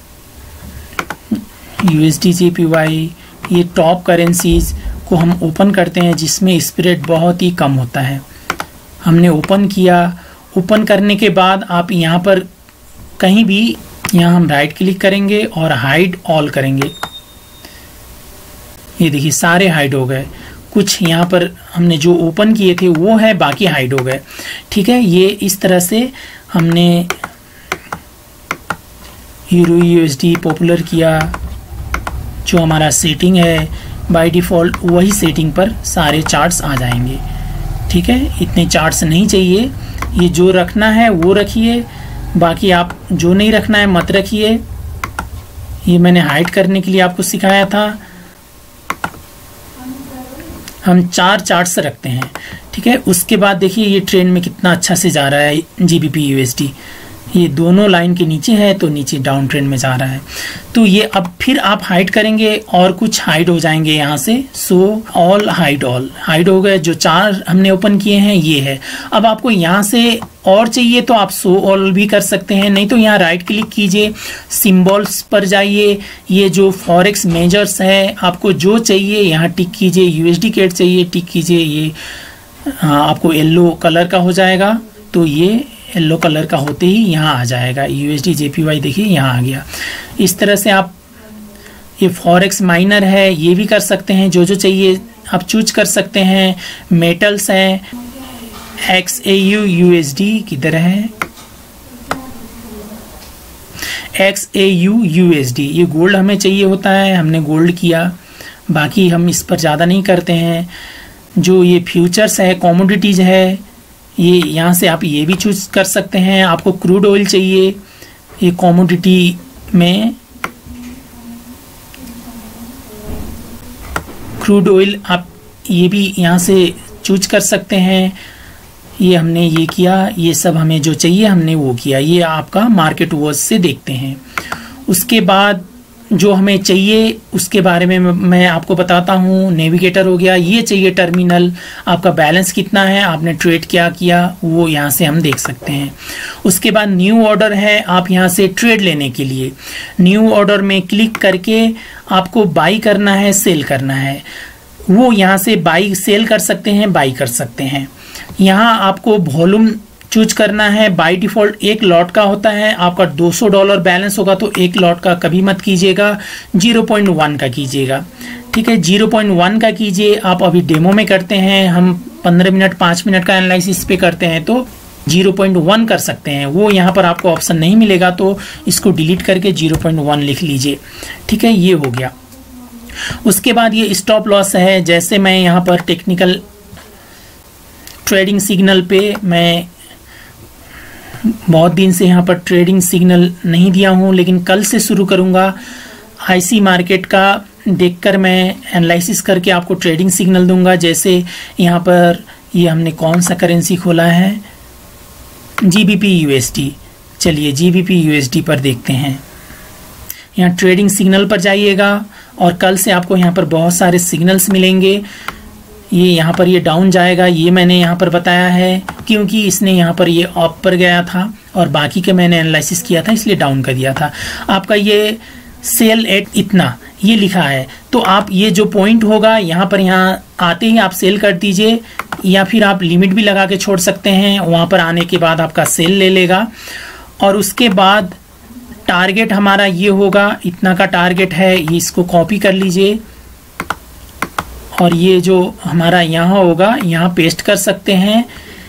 यूएसडी जेपीवाई, ये टॉप करेंसीज को हम ओपन करते हैं जिसमें स्प्रेड बहुत ही कम होता है। हमने ओपन किया। ओपन करने के बाद आप यहाँ पर कहीं भी, यहाँ हम राइट क्लिक करेंगे और हाइड ऑल करेंगे। ये देखिए सारे हाइड हो गए। कुछ यहाँ पर हमने जो ओपन किए थे वो है, बाकी हाइड हो गए, ठीक है। ये इस तरह से हमने यूरो यूएसडी पॉपुलर किया। जो हमारा सेटिंग है बाय डिफ़ॉल्ट वही सेटिंग पर सारे चार्ट्स आ जाएंगे, ठीक है। इतने चार्ट्स नहीं चाहिए, ये जो रखना है वो रखिए, बाकी आप जो नहीं रखना है मत रखिए। ये मैंने हाइड करने के लिए आपको सिखाया था। हम चार चार्ट्स रखते हैं, ठीक है। उसके बाद देखिए ये ट्रेंड में कितना अच्छा से जा रहा है जीबीपी यूएसडी। ये दोनों लाइन के नीचे है तो नीचे डाउन ट्रेंड में जा रहा है। तो ये अब फिर आप हाइड करेंगे और कुछ हाइड हो जाएंगे यहाँ से। Show all hide all hide हो गए। जो चार हमने ओपन किए हैं ये है। अब आपको यहाँ से और चाहिए तो आप सो ऑल भी कर सकते हैं, नहीं तो यहाँ राइट क्लिक कीजिए, सिंबल्स पर जाइए। ये जो फॉरेक्स मेजर्स है आपको जो चाहिए यहाँ टिक कीजिए। यूएसडी कैट चाहिए टिक कीजिए। ये हाँ, आपको येलो कलर का हो जाएगा, तो ये येलो कलर का होते ही यहाँ आ जाएगा। यूएसडी जेपीवाई देखिए यहाँ आ गया। इस तरह से आप, ये फॉरेक्स माइनर है ये भी कर सकते हैं, जो जो चाहिए आप चूज कर सकते हैं। मेटल्स हैं, एक्स ए यू यूएसडी किधर है, एक्स ए यू यूएसडी, ये गोल्ड हमें चाहिए होता है, हमने गोल्ड किया। बाकी हम इस पर ज़्यादा नहीं करते हैं। जो ये फ्यूचर्स है, कॉमोडिटीज है, ये यहाँ से आप ये भी चूज कर सकते हैं। आपको क्रूड ऑयल चाहिए, ये कॉमोडिटी में क्रूड ऑयल आप ये भी यहाँ से चूज कर सकते हैं। ये हमने ये किया, ये सब हमें जो चाहिए हमने वो किया। ये आपका मार्केट वॉच से देखते हैं। उसके बाद जो हमें चाहिए उसके बारे में मैं आपको बताता हूँ। नेविगेटर हो गया, ये चाहिए टर्मिनल, आपका बैलेंस कितना है, आपने ट्रेड क्या किया वो यहाँ से हम देख सकते हैं। उसके बाद न्यू ऑर्डर है, आप यहाँ से ट्रेड लेने के लिए न्यू ऑर्डर में क्लिक करके आपको बाई करना है, सेल करना है, वो यहाँ से बाई सेल कर सकते हैं, बाई कर सकते हैं। यहाँ आपको वॉल्यूम चूज करना है। बाय डिफॉल्ट एक लॉट का होता है। आपका दो सौ डॉलर बैलेंस होगा तो एक लॉट का कभी मत कीजिएगा, ज़ीरो पॉइंट वन का कीजिएगा, ठीक है। ज़ीरो पॉइंट वन का कीजिए। आप अभी डेमो में करते हैं, हम पंद्रह मिनट पाँच मिनट का एनालिसिस पे करते हैं तो ज़ीरो पॉइंट वन कर सकते हैं। वो यहाँ पर आपको ऑप्शन नहीं मिलेगा तो इसको डिलीट करके ज़ीरो पॉइंट वन लिख लीजिए, ठीक है। ये हो गया। उसके बाद ये स्टॉप लॉस है। जैसे मैं यहाँ पर टेक्निकल ट्रेडिंग सिग्नल पे मैं बहुत दिन से यहाँ पर ट्रेडिंग सिग्नल नहीं दिया हूँ, लेकिन कल से शुरू करूँगा। आईसी मार्केट का देखकर मैं एनालिसिस करके आपको ट्रेडिंग सिग्नल दूंगा। जैसे यहाँ पर ये हमने कौन सा करेंसी खोला है, जीबीपी यूएसडी। चलिए जीबीपी यूएसडी पर देखते हैं। यहाँ ट्रेडिंग सिग्नल पर जाइएगा और कल से आपको यहाँ पर बहुत सारे सिग्नल्स मिलेंगे। ये यहाँ पर ये डाउन जाएगा, ये मैंने यहाँ पर बताया है क्योंकि इसने यहाँ पर ये अप पर गया था और बाकी के मैंने एनालिसिस किया था इसलिए डाउन कर दिया था। आपका ये सेल एट इतना ये लिखा है, तो आप ये जो पॉइंट होगा यहाँ पर, यहाँ आते ही आप सेल कर दीजिए या फिर आप लिमिट भी लगा के छोड़ सकते हैं। वहाँ पर आने के बाद आपका सेल ले लेगा और उसके बाद टारगेट हमारा ये होगा, इतना का टारगेट है। ये इसको कॉपी कर लीजिए और ये जो हमारा यहाँ होगा यहाँ पेस्ट कर सकते हैं,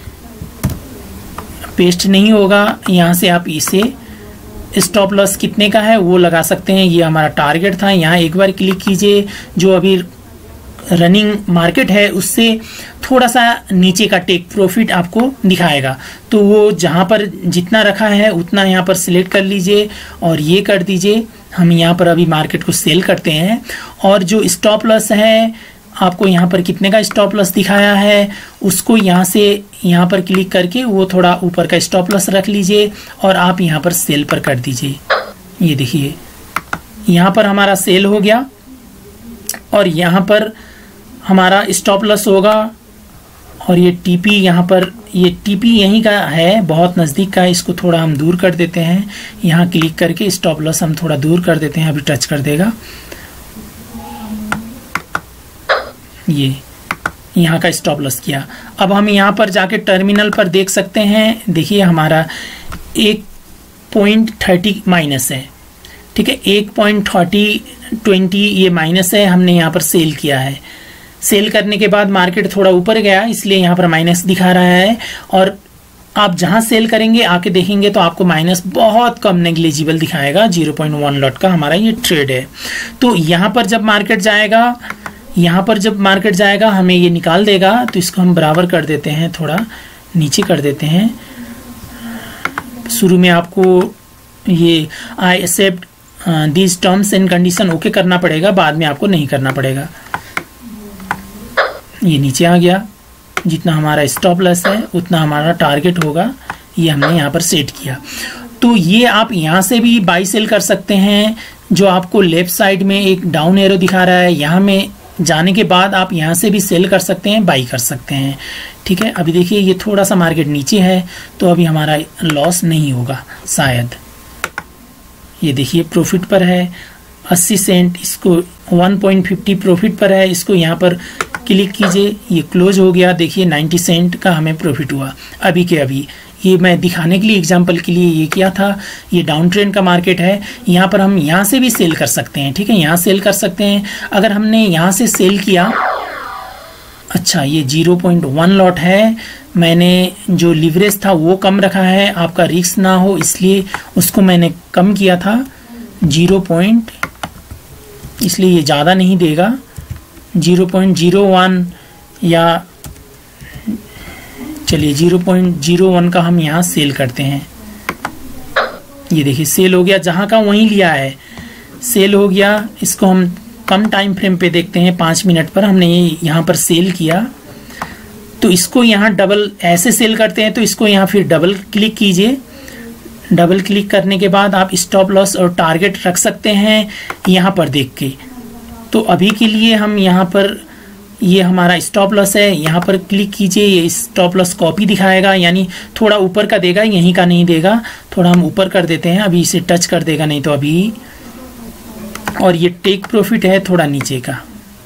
पेस्ट नहीं होगा यहाँ से आप इसे स्टॉप लॉस कितने का है वो लगा सकते हैं। ये हमारा टारगेट था, यहाँ एक बार क्लिक कीजिए, जो अभी रनिंग मार्केट है उससे थोड़ा सा नीचे का टेक प्रॉफिट आपको दिखाएगा, तो वो जहाँ पर जितना रखा है उतना यहाँ पर सिलेक्ट कर लीजिए और ये कर दीजिए। हम यहाँ पर अभी मार्केट को सेल करते हैं और जो स्टॉप लॉस है आपको यहाँ पर कितने का स्टॉप लॉस दिखाया है उसको यहाँ से यहाँ पर क्लिक करके वो थोड़ा ऊपर का स्टॉप लॉस रख लीजिए और आप यहाँ पर सेल पर कर दीजिए। ये देखिए यहाँ पर हमारा सेल हो गया और यहाँ पर हमारा स्टॉप लॉस होगा और ये टीपी यहाँ पर, ये टीपी यहीं का है, बहुत नज़दीक का है, इसको थोड़ा हम दूर कर देते हैं। यहाँ क्लिक करके स्टॉप लॉस हम थोड़ा दूर कर देते हैं, अभी टच कर देगा। ये यहाँ का स्टॉप लॉस किया। अब हम यहाँ पर जाके टर्मिनल पर देख सकते हैं, देखिए हमारा एक पॉइंट थर्टी माइनस है, ठीक है, एक पॉइंट थर्टी ट्वेंटी ये माइनस है, हमने यहाँ पर सेल किया है। सेल करने के बाद मार्केट थोड़ा ऊपर गया इसलिए यहाँ पर माइनस दिखा रहा है और आप जहाँ सेल करेंगे आके देखेंगे तो आपको माइनस बहुत कम नेग्लिजिबल दिखाएगा। ज़ीरो पॉइंट वन लॉट का हमारा ये ट्रेड है। तो यहाँ पर जब मार्केट जाएगा यहाँ पर जब मार्केट जाएगा हमें ये निकाल देगा, तो इसको हम बराबर कर देते हैं, थोड़ा नीचे कर देते हैं। शुरू में आपको ये I accept these terms and condition okay करना पड़ेगा, बाद में आपको नहीं करना पड़ेगा। ये नीचे आ गया, जितना हमारा स्टॉप लॉस है उतना हमारा टारगेट होगा, ये हमने यहाँ पर सेट किया। तो ये आप यहाँ से भी बाई सेल कर सकते हैं। जो आपको लेफ्ट साइड में एक डाउन एरो दिखा रहा है, यहाँ में जाने के बाद आप यहाँ से भी सेल कर सकते हैं, बाई कर सकते हैं, ठीक है। अभी देखिए ये थोड़ा सा मार्केट नीचे है तो अभी हमारा लॉस नहीं होगा शायद। ये देखिए प्रॉफिट पर है अस्सी सेंट, इसको वन पॉइंट फिफ्टी प्रॉफिट पर है, इसको यहाँ पर क्लिक कीजिए, ये क्लोज हो गया। देखिए नाइन्टी सेंट का हमें प्रॉफिट हुआ अभी के अभी। ये मैं दिखाने के लिए, एग्जांपल के लिए ये किया था। ये डाउन ट्रेंड का मार्केट है, यहाँ पर हम यहाँ से भी सेल कर सकते हैं, ठीक है, यहाँ सेल कर सकते हैं। अगर हमने यहाँ से सेल किया, अच्छा ये ज़ीरो पॉइंट वन लॉट है, मैंने जो लीवरेज था वो कम रखा है, आपका रिस्क ना हो इसलिए उसको मैंने कम किया था जीरो पॉइंट, इसलिए ये ज़्यादा नहीं देगा, ज़ीरो पॉइंट ज़ीरो वन या चलिए ज़ीरो पॉइंट ज़ीरो वन का हम यहाँ सेल करते हैं। ये देखिए सेल हो गया, जहाँ का वहीं लिया है, सेल हो गया। इसको हम कम टाइम फ्रेम पे देखते हैं, पाँच मिनट पर हमने ये यहाँ पर सेल किया, तो इसको यहाँ डबल ऐसे सेल करते हैं, तो इसको यहाँ फिर डबल क्लिक कीजिए। डबल क्लिक करने के बाद आप स्टॉप लॉस और टारगेट रख सकते हैं यहाँ पर देख के। तो अभी के लिए हम यहाँ पर, ये हमारा स्टॉप लॉस है, यहाँ पर क्लिक कीजिए, ये स्टॉप लॉस कॉपी दिखाएगा, यानी थोड़ा ऊपर का देगा, यहीं का नहीं देगा। थोड़ा हम ऊपर कर देते हैं, अभी इसे टच कर देगा नहीं तो अभी। और ये टेक प्रॉफिट है थोड़ा नीचे का,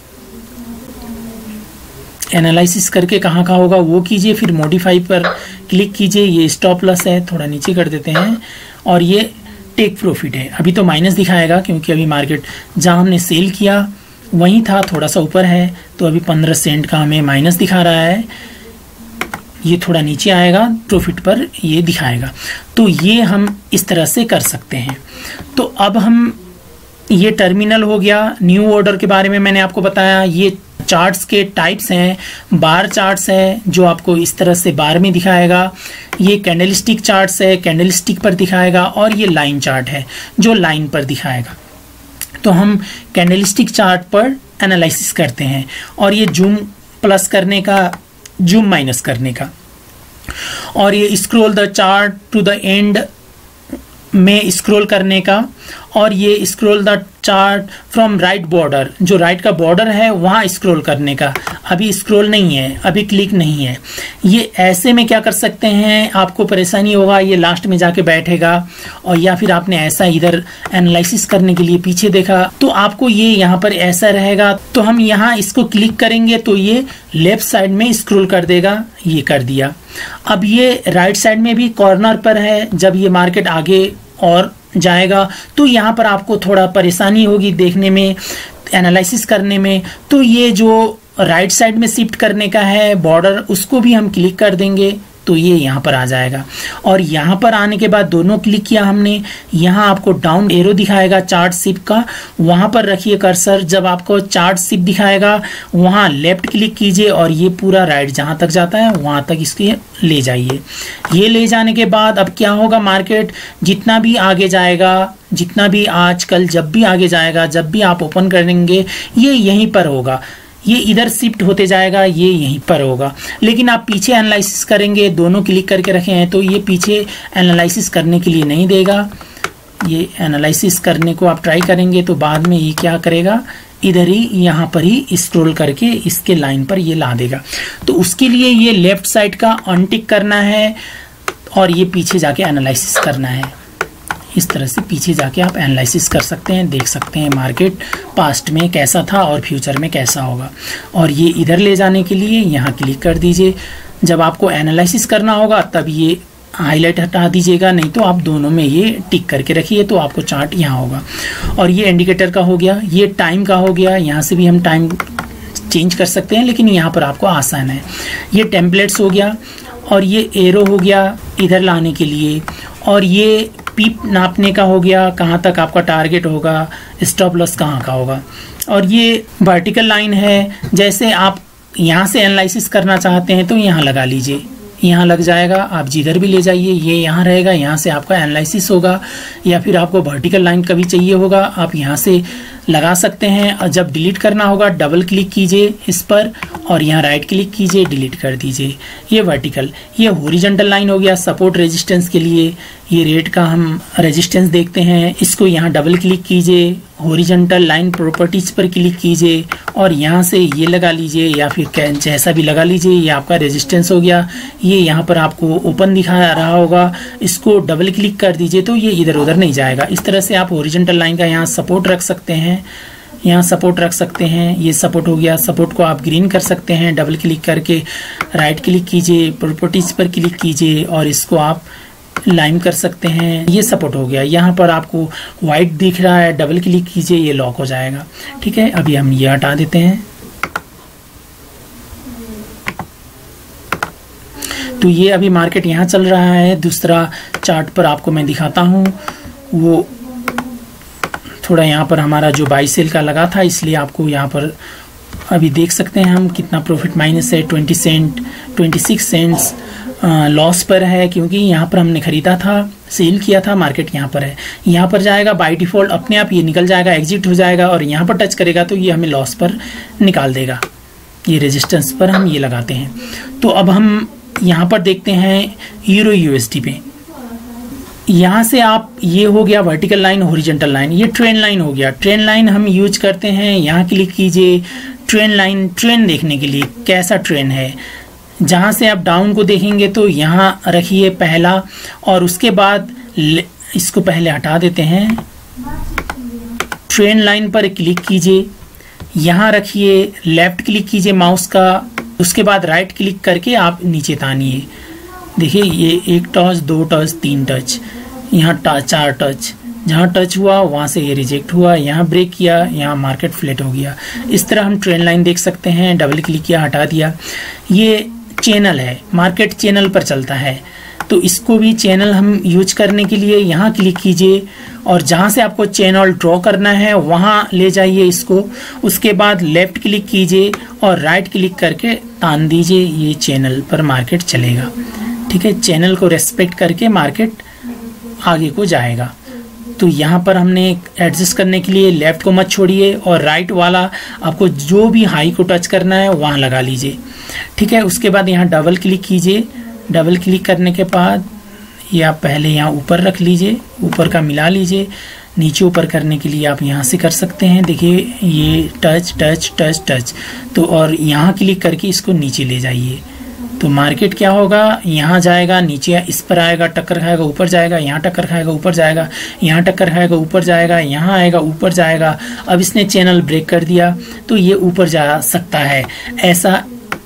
एनालिसिस करके कहाँ कहाँ होगा वो कीजिए, फिर मॉडिफाई पर क्लिक कीजिए। ये स्टॉप लॉस है, थोड़ा नीचे कर देते हैं, और ये टेक प्रॉफिट है। अभी तो माइनस दिखाएगा क्योंकि अभी मार्केट जहाँ हमने सेल किया वहीं था, थोड़ा सा ऊपर है, तो अभी पंद्रह सेंट का हमें माइनस दिखा रहा है। ये थोड़ा नीचे आएगा, प्रॉफिट पर ये दिखाएगा। तो ये हम इस तरह से कर सकते हैं। तो अब हम, ये टर्मिनल हो गया। न्यू ऑर्डर के बारे में मैंने आपको बताया। ये चार्ट्स के टाइप्स हैं, बार चार्ट्स है जो आपको इस तरह से बार में दिखाएगा, ये कैंडलस्टिक चार्ट्स है, कैंडलस्टिक पर दिखाएगा, और ये लाइन चार्ट है जो लाइन पर दिखाएगा। तो हम कैंडलस्टिक चार्ट पर एनालिसिस करते हैं, और ये जूम प्लस करने का, जूम माइनस करने का, और ये scroll the chart to the end में स्क्रॉल करने का, और ये scroll the chart from right border, जो राइट का बॉर्डर है वहाँ स्क्रॉल करने का। अभी स्क्रॉल नहीं है, अभी क्लिक नहीं है। ये ऐसे में क्या कर सकते हैं, आपको परेशानी होगा, ये लास्ट में जाके बैठेगा, और या फिर आपने ऐसा इधर एनालिसिस करने के लिए पीछे देखा तो आपको ये यहाँ पर ऐसा रहेगा। तो हम यहाँ इसको क्लिक करेंगे तो ये लेफ्ट साइड में स्क्रॉल कर देगा, ये कर दिया। अब ये राइट साइड में भी कॉर्नर पर है, जब ये मार्केट आगे और जाएगा तो यहाँ पर आपको थोड़ा परेशानी होगी देखने में, एनालिसिस करने में। तो ये जो राइट साइड में शिफ्ट करने का है बॉर्डर, उसको भी हम क्लिक कर देंगे तो ये यहाँ पर आ जाएगा। और यहाँ पर आने के बाद दोनों क्लिक किया हमने, यहाँ आपको डाउन एरो दिखाएगा चार्ट शिप का, वहाँ पर रखिए कर्सर। जब आपको चार्ट शिप दिखाएगा वहाँ लेफ्ट क्लिक कीजिए और ये पूरा राइट जहाँ तक जाता है वहाँ तक इसके ले जाइए। ये ले जाने के बाद अब क्या होगा, मार्केट जितना भी आगे जाएगा, जितना भी आजकल जब भी आगे जाएगा, जब भी आप ओपन करेंगे ये यहीं पर होगा, ये इधर शिफ्ट होते जाएगा, ये यहीं पर होगा। लेकिन आप पीछे एनालिसिस करेंगे, दोनों क्लिक करके रखे हैं तो ये पीछे एनालिसिस करने के लिए नहीं देगा। ये एनालिसिस करने को आप ट्राई करेंगे तो बाद में ये क्या करेगा, इधर ही यहाँ पर ही स्क्रॉल करके इसके लाइन पर ये ला देगा। तो उसके लिए ये लेफ्ट साइड का अनटिक करना है और ये पीछे जाके एनालिसिस करना है। इस तरह से पीछे जाके आप एनालिसिस कर सकते हैं, देख सकते हैं मार्केट पास्ट में कैसा था और फ्यूचर में कैसा होगा। और ये इधर ले जाने के लिए यहाँ क्लिक कर दीजिए। जब आपको एनालिसिस करना होगा तब ये हाईलाइट हटा दीजिएगा, नहीं तो आप दोनों में ये टिक करके रखिए तो आपको चार्ट यहाँ होगा। और ये इंडिकेटर का हो गया, ये टाइम का हो गया, यहाँ से भी हम टाइम चेंज कर सकते हैं लेकिन यहाँ पर आपको आसान है। ये टेम्पलेट्स हो गया और ये एरो हो गया इधर लाने के लिए, और ये पीप नापने का हो गया, कहाँ तक आपका टारगेट होगा, स्टॉप लॉस कहाँ का होगा। और ये वर्टिकल लाइन है, जैसे आप यहाँ से एनालिसिस करना चाहते हैं तो यहाँ लगा लीजिए, यहाँ लग जाएगा। आप जिधर भी ले जाइए ये यहाँ रहेगा, यहाँ से आपका एनालिसिस होगा। या फिर आपको वर्टिकल लाइन कभी चाहिए होगा आप यहाँ से लगा सकते हैं। और जब डिलीट करना होगा डबल क्लिक कीजिए इस पर और यहाँ राइट क्लिक कीजिए, डिलीट कर दीजिए। ये वर्टिकल, ये हॉरिजॉन्टल लाइन हो गया सपोर्ट रेजिस्टेंस के लिए। ये रेट का हम रेजिस्टेंस देखते हैं, इसको यहाँ डबल क्लिक कीजिए, हॉरिजॉन्टल लाइन प्रॉपर्टीज पर क्लिक कीजिए और यहाँ से ये लगा लीजिए या फिर जैसा भी लगा लीजिए। ये आपका रेजिस्टेंस हो गया। ये यहाँ पर आपको ओपन दिखा रहा होगा, इसको डबल क्लिक कर दीजिए तो ये इधर उधर नहीं जाएगा। इस तरह से आप हॉरिजॉन्टल लाइन का यहाँ सपोर्ट रख सकते हैं, यहाँ सपोर्ट रख सकते हैं। ये सपोर्ट हो गया, सपोर्ट को आप ग्रीन कर सकते हैं, डबल क्लिक करके राइट क्लिक कीजिए, प्रॉपर्टीज पर क्लिक कीजिए और इसको आप लाइन कर सकते हैं। ये सपोर्ट हो गया। यहाँ पर आपको व्हाइट दिख रहा है, डबल क्लिक कीजिए, ये लॉक हो जाएगा। ठीक है, अभी हम ये हटा देते हैं। तो ये अभी मार्केट यहाँ चल रहा है। दूसरा चार्ट पर आपको मैं दिखाता हूँ, वो थोड़ा यहाँ पर हमारा जो बाई सेल का लगा था इसलिए आपको यहाँ पर अभी देख सकते हैं हम कितना प्रॉफिट माइनस है, twenty cent twenty six cents loss पर है, क्योंकि यहाँ पर हमने खरीदा था, सेल किया था, मार्केट यहाँ पर है। यहाँ पर जाएगा बाय डिफॉल्ट अपने आप ये निकल जाएगा, एग्जिट हो जाएगा और यहाँ पर टच करेगा तो ये हमें लॉस पर निकाल देगा। ये रेजिस्टेंस पर हम ये लगाते हैं। तो अब हम यहाँ पर देखते हैं यूरो यूएसडी पे। यहाँ से आप, ये हो गया वर्टिकल लाइन, हॉरिजॉन्टल लाइन, ये ट्रेंड लाइन हो गया। ट्रेंड लाइन हम यूज करते हैं, यहाँ क्लिक कीजिए, ट्रेंड लाइन, ट्रेंड देखने के लिए कैसा ट्रेंड है। जहाँ से आप डाउन को देखेंगे तो यहाँ रखिए पहला और उसके बाद इसको पहले हटा देते हैं। ट्रेंड लाइन पर क्लिक कीजिए, यहाँ रखिए, लेफ्ट क्लिक कीजिए माउस का, उसके बाद राइट क्लिक करके आप नीचे तानिए। देखिए ये एक टच, दो टच, तीन टच, यहाँ चार टच, जहाँ टच हुआ वहाँ से ये रिजेक्ट हुआ, यहाँ ब्रेक किया, यहाँ मार्केट फ्लैट हो गया। इस तरह हम ट्रेंड लाइन देख सकते हैं। डबल क्लिक किया, हटा दिया। ये चैनल है, मार्केट चैनल पर चलता है, तो इसको भी चैनल हम यूज करने के लिए यहाँ क्लिक कीजिए और जहाँ से आपको चैनल ड्रॉ करना है वहाँ ले जाइए इसको। उसके बाद लेफ्ट क्लिक कीजिए और राइट क्लिक करके तान दीजिए, ये चैनल पर मार्केट चलेगा। ठीक है, चैनल को रेस्पेक्ट करके मार्केट आगे को जाएगा। तो यहाँ पर हमने एडजस्ट करने के लिए लेफ्ट को मत छोड़िए और राइट वाला आपको जो भी हाई को टच करना है वहाँ लगा लीजिए। ठीक है, उसके बाद यहाँ डबल क्लिक कीजिए। डबल क्लिक करने के बाद ये आप पहले यहाँ ऊपर रख लीजिए, ऊपर का मिला लीजिए। नीचे ऊपर करने के लिए आप यहाँ से कर सकते हैं। देखिए ये टच टच टच टच, तो और यहाँ क्लिक करके इसको नीचे ले जाइए तो मार्केट क्या होगा, यहाँ जाएगा, नीचे इस पर आएगा, टक्कर खाएगा, ऊपर जाएगा, यहाँ टक्कर खाएगा, ऊपर जाएगा, यहाँ टक्कर खाएगा, ऊपर जाएगा, यहाँ आएगा, ऊपर जाएगा। अब इसने चैनल ब्रेक कर दिया तो ये ऊपर जा सकता है। ऐसा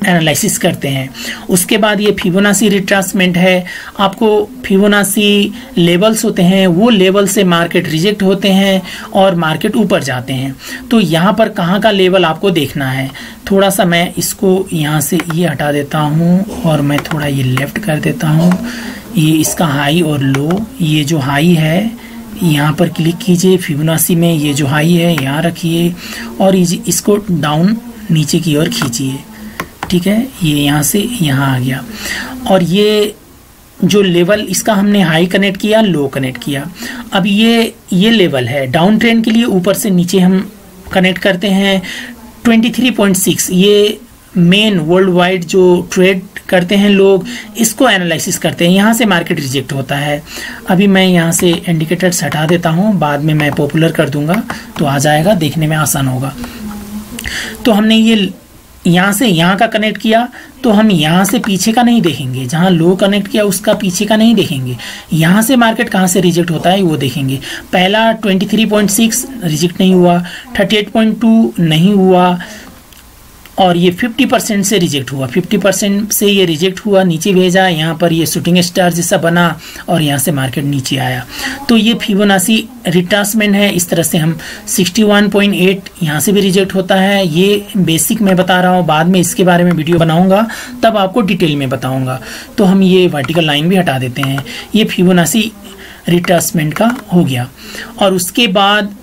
एनालिसिस करते हैं। उसके बाद ये फिबोनाची रिट्रेसमेंट है। आपको फिबोनाची लेवल्स होते हैं, वो लेवल से मार्केट रिजेक्ट होते हैं और मार्केट ऊपर जाते हैं। तो यहाँ पर कहाँ का लेवल आपको देखना है। थोड़ा सा मैं इसको यहाँ से ये हटा देता हूँ और मैं थोड़ा ये लेफ्ट कर देता हूँ। ये इसका हाई और लो, ये जो हाई है यहाँ पर क्लिक कीजिए। फिबोनाची में ये जो हाई है यहाँ रखिए और इसको डाउन नीचे की ओर खींचिए। ठीक है, ये यहाँ से यहाँ आ गया और ये जो लेवल इसका हमने हाई कनेक्ट किया, लो कनेक्ट किया। अब ये ये लेवल है डाउन ट्रेंड के लिए, ऊपर से नीचे हम कनेक्ट करते हैं तेईस पॉइंट छह। ये मेन वर्ल्ड वाइड जो ट्रेड करते हैं लोग, इसको एनालिसिस करते हैं। यहाँ से मार्केट रिजेक्ट होता है। अभी मैं यहाँ से इंडिकेटर्स हटा देता हूँ, बाद में मैं पॉपुलर कर दूंगा तो आ जाएगा, देखने में आसान होगा। तो हमने ये यहाँ से यहाँ का कनेक्ट किया तो हम यहाँ से पीछे का नहीं देखेंगे, जहाँ लो कनेक्ट किया उसका पीछे का नहीं देखेंगे। यहाँ से मार्केट कहाँ से रिजेक्ट होता है वो देखेंगे। पहला तेईस पॉइंट छह रिजेक्ट नहीं हुआ, अड़तीस पॉइंट दो नहीं हुआ और ये पचास परसेंट से रिजेक्ट हुआ। पचास परसेंट से ये रिजेक्ट हुआ, नीचे भेजा, यहाँ पर ये शूटिंग स्टार जैसा बना और यहाँ से मार्केट नीचे आया। तो ये फिबोनाची रिट्रेसमेंट है। इस तरह से हम इकसठ पॉइंट आठ यहाँ से भी रिजेक्ट होता है। ये बेसिक मैं बता रहा हूँ, बाद में इसके बारे में वीडियो बनाऊंगा तब आपको डिटेल में बताऊंगा। तो हम ये वर्टिकल लाइन भी हटा देते हैं। ये फिबोनाची रिट्रेसमेंट का हो गया। और उसके बाद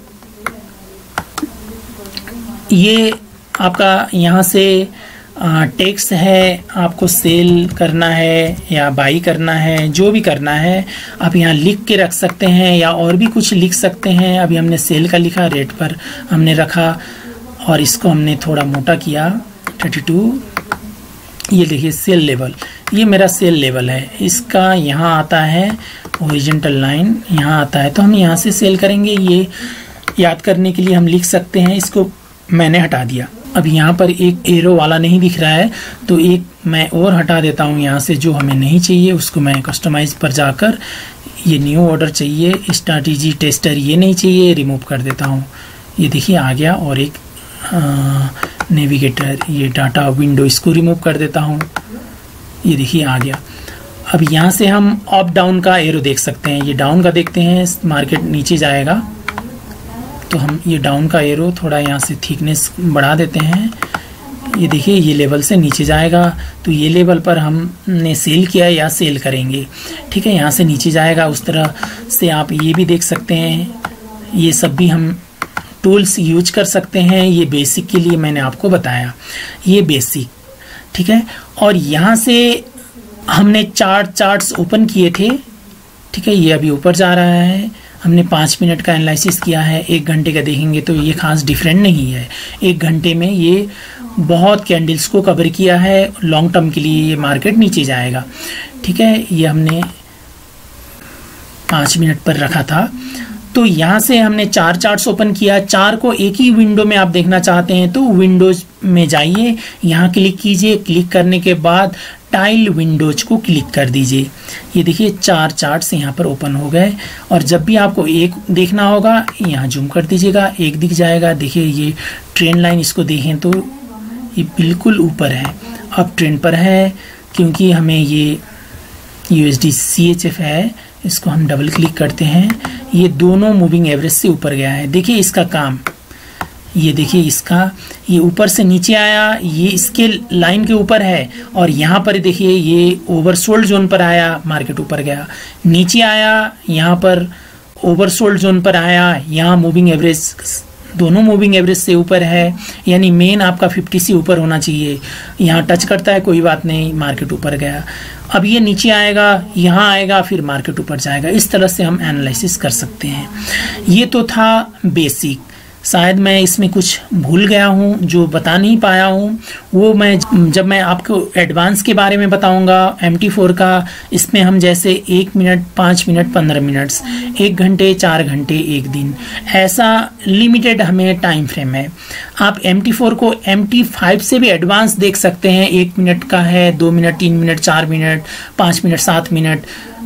ये आपका यहाँ से टेक्स्ट है, आपको सेल करना है या बाई करना है, जो भी करना है आप यहाँ लिख के रख सकते हैं या और भी कुछ लिख सकते हैं। अभी हमने सेल का लिखा, रेट पर हमने रखा और इसको हमने थोड़ा मोटा किया बत्तीस। ये देखिए सेल लेवल, ये मेरा सेल लेवल है। इसका यहाँ आता है हॉरिजॉन्टल लाइन, यहाँ आता है तो हम यहाँ से सेल करेंगे। ये याद करने के लिए हम लिख सकते हैं। इसको मैंने हटा दिया। अब यहाँ पर एक एरो वाला नहीं दिख रहा है तो एक मैं और हटा देता हूँ यहाँ से, जो हमें नहीं चाहिए उसको मैं कस्टमाइज पर जाकर ये न्यू ऑर्डर चाहिए, स्ट्रैटेजी टेस्टर ये नहीं चाहिए, रिमूव कर देता हूँ। ये देखिए आ गया। और एक नेविगेटर, ये डाटा विंडो, इसको रिमूव कर देता हूँ। ये देखिए आ गया। अब यहाँ से हम अप डाउन का एरो देख सकते हैं। ये डाउन का देखते हैं, मार्केट नीचे जाएगा तो हम ये डाउन का एरो थोड़ा यहाँ से थिकनेस बढ़ा देते हैं। ये देखिए ये लेवल से नीचे जाएगा तो ये लेवल पर हमने सेल किया या सेल करेंगे। ठीक है, यहाँ से नीचे जाएगा। उस तरह से आप ये भी देख सकते हैं। ये सब भी हम टूल्स यूज कर सकते हैं। ये बेसिक के लिए मैंने आपको बताया, ये बेसिक। ठीक है, और यहाँ से हमने चार चार्ट्स ओपन किए थे। ठीक है, ये अभी ऊपर जा रहा है। हमने पाँच मिनट का एनालिसिस किया है, एक घंटे का देखेंगे तो ये खास डिफरेंट नहीं है। एक घंटे में ये बहुत कैंडल्स को कवर किया है। लॉन्ग टर्म के लिए ये मार्केट नीचे जाएगा। ठीक है, ये हमने पाँच मिनट पर रखा था। तो यहाँ से हमने चार चार्ट्स ओपन किया। चार को एक ही विंडो में आप देखना चाहते हैं तो विंडोज में जाइए, यहाँ क्लिक कीजिए। क्लिक करने के बाद टाइल विंडोज को क्लिक कर दीजिए। ये देखिए चार चार्ट्स यहाँ पर ओपन हो गए। और जब भी आपको एक देखना होगा यहाँ जूम कर दीजिएगा, एक दिख जाएगा। देखिए ये ट्रेंड लाइन, इसको देखें तो ये बिल्कुल ऊपर है, अब ट्रेंड पर है, क्योंकि हमें ये यूएसडी सीएचएफ है, इसको हम डबल क्लिक करते हैं। ये दोनों मूविंग एवरेज से ऊपर गया है। देखिए इसका काम, ये देखिए इसका, ये ऊपर से नीचे आया, ये इसके लाइन के ऊपर है। और यहाँ पर देखिए ये ओवरसोल्ड जोन पर आया, मार्केट ऊपर गया। नीचे आया, यहाँ पर ओवरसोल्ड जोन पर आया, यहाँ मूविंग एवरेज, दोनों मूविंग एवरेज से ऊपर है। यानी मेन आपका पचास से ऊपर होना चाहिए। यहाँ टच करता है, कोई बात नहीं, मार्केट ऊपर गया। अब ये नीचे आएगा, यहाँ आएगा, फिर मार्केट ऊपर जाएगा। इस तरह से हम एनालिसिस कर सकते हैं। ये तो था बेसिक। शायद मैं इसमें कुछ भूल गया हूँ जो बता नहीं पाया हूँ, वो मैं जब मैं आपको एडवांस के बारे में बताऊँगा एम टी फोर का। इसमें हम जैसे एक मिनट, पाँच मिनट, पंद्रह मिनट्स, एक घंटे, चार घंटे, एक दिन, ऐसा लिमिटेड हमें टाइम फ्रेम है। आप एम टी फोर को एम टी फाइव से भी एडवांस देख सकते हैं। एक मिनट का है, दो मिनट, तीन मिनट, चार मिनट, पाँच मिनट, सात मिनट,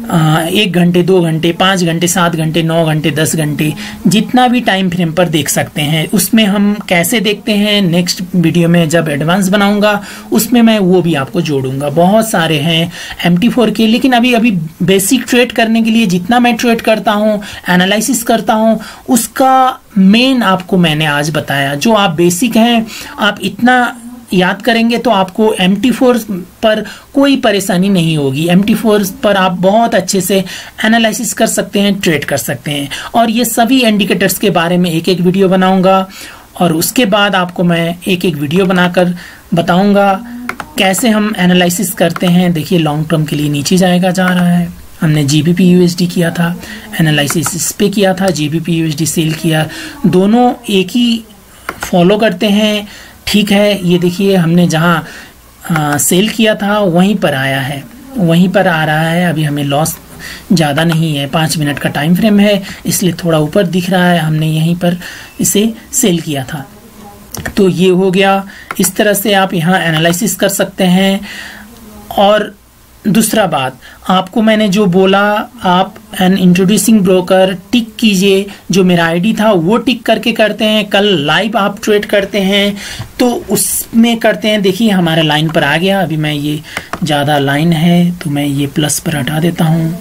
एक घंटे, दो घंटे, पाँच घंटे, सात घंटे, नौ घंटे, दस घंटे, जितना भी टाइम फ्रेम पर देख सकते हैं। उसमें हम कैसे देखते हैं नेक्स्ट वीडियो में जब एडवांस बनाऊंगा उसमें मैं वो भी आपको जोड़ूंगा। बहुत सारे हैं एम टी फोर के, लेकिन अभी अभी बेसिक ट्रेड करने के लिए जितना मैं ट्रेड करता हूँ, एनालिसिस करता हूँ, उसका मेन आपको मैंने आज बताया। जो आप बेसिक हैं आप इतना याद करेंगे तो आपको एम टी फोर पर कोई परेशानी नहीं होगी। एम टी फोर पर आप बहुत अच्छे से एनालिसिस कर सकते हैं, ट्रेड कर सकते हैं। और ये सभी इंडिकेटर्स के बारे में एक एक वीडियो बनाऊंगा और उसके बाद आपको मैं एक एक वीडियो बनाकर बताऊंगा कैसे हम एनालिसिस करते हैं। देखिए लॉन्ग टर्म के लिए नीचे जाएगा, जा रहा है। हमने G B P U S D किया था, एनालिसिस इस पे किया था, G B P U S D sell किया, दोनों एक ही फॉलो करते हैं। ठीक है, ये देखिए हमने जहाँ सेल किया था वहीं पर आया है, वहीं पर आ रहा है। अभी हमें लॉस ज़्यादा नहीं है, पाँच मिनट का टाइम फ्रेम है इसलिए थोड़ा ऊपर दिख रहा है। हमने यहीं पर इसे सेल किया था। तो ये हो गया। इस तरह से आप यहाँ एनालिसिस कर सकते हैं। और दूसरा बात, आपको मैंने जो बोला, आप एन इंट्रोड्यूसिंग ब्रोकर टिक कीजिए। जो मेरा आईडी था वो टिक करके करते हैं। कल लाइव आप ट्रेड करते हैं तो उसमें करते हैं। देखिए हमारा लाइन पर आ गया। अभी मैं ये ज़्यादा लाइन है तो मैं ये प्लस पर हटा देता हूँ।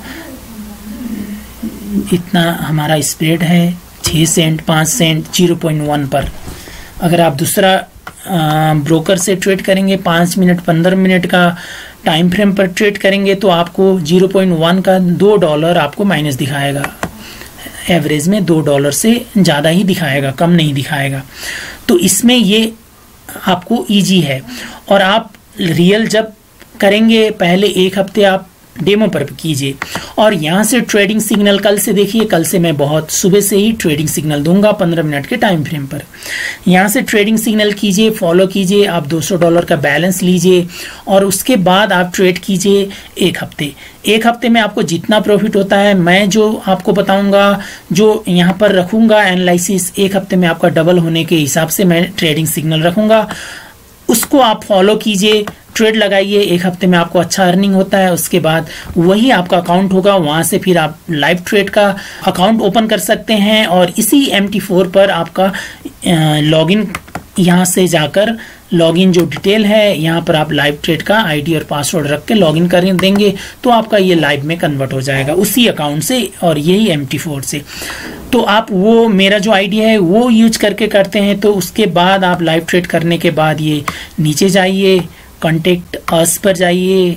इतना हमारा स्प्रेड है, छः सेंट, पाँच सेंट, जीरो पॉइंट वन पर। अगर आप दूसरा ब्रोकर से ट्रेड करेंगे, पाँच मिनट पंद्रह मिनट का टाइम फ्रेम पर ट्रेड करेंगे तो आपको जीरो पॉइंट वन का दो डॉलर आपको माइनस दिखाएगा। एवरेज में दो डॉलर से ज़्यादा ही दिखाएगा, कम नहीं दिखाएगा। तो इसमें ये आपको इजी है। और आप रियल जब करेंगे पहले एक हफ्ते आप डेमो पर कीजिए। और यहाँ से ट्रेडिंग सिग्नल कल से देखिए, कल से मैं बहुत सुबह से ही ट्रेडिंग सिग्नल दूंगा पंद्रह मिनट के टाइम फ्रेम पर। यहाँ से ट्रेडिंग सिग्नल कीजिए, फॉलो कीजिए। आप दो सौ डॉलर का बैलेंस लीजिए और उसके बाद आप ट्रेड कीजिए एक हफ्ते। एक हफ्ते में आपको जितना प्रॉफिट होता है मैं जो आपको बताऊंगा, जो यहाँ पर रखूंगा एनालिसिस, एक हफ्ते में आपका डबल होने के हिसाब से मैं ट्रेडिंग सिग्नल रखूंगा। उसको आप फॉलो कीजिए, ट्रेड लगाइए। एक हफ्ते में आपको अच्छा अर्निंग होता है। उसके बाद वही आपका अकाउंट होगा, वहां से फिर आप लाइव ट्रेड का अकाउंट ओपन कर सकते हैं। और इसी एम टी फोर पर आपका लॉगिन, यहाँ से जाकर लॉगिन जो डिटेल है यहाँ पर आप लाइव ट्रेड का आईडी और पासवर्ड रख के लॉगिन कर देंगे तो आपका ये लाइव में कन्वर्ट हो जाएगा उसी अकाउंट से और यही एम टी फोर से। तो आप वो मेरा जो आईडी है वो यूज करके करते हैं। तो उसके बाद आप लाइव ट्रेड करने के बाद ये नीचे जाइए, कॉन्टेक्ट अस पर जाइए।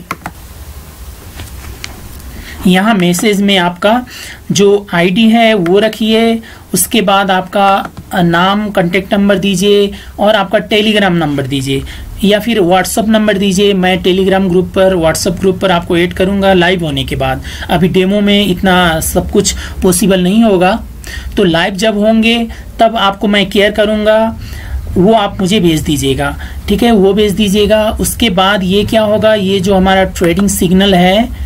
यहाँ मैसेज में आपका जो आईडी है वो रखिए। उसके बाद आपका नाम, कॉन्टेक्ट नंबर दीजिए और आपका टेलीग्राम नंबर दीजिए या फिर व्हाट्सअप नंबर दीजिए। मैं टेलीग्राम ग्रुप पर, व्हाट्सअप ग्रुप पर आपको ऐड करूंगा लाइव होने के बाद। अभी डेमो में इतना सब कुछ पॉसिबल नहीं होगा, तो लाइव जब होंगे तब आपको मैं केयर करूंगा, वो आप मुझे भेज दीजिएगा। ठीक है, वो भेज दीजिएगा। उसके बाद ये क्या होगा, ये जो हमारा ट्रेडिंग सिग्नल है,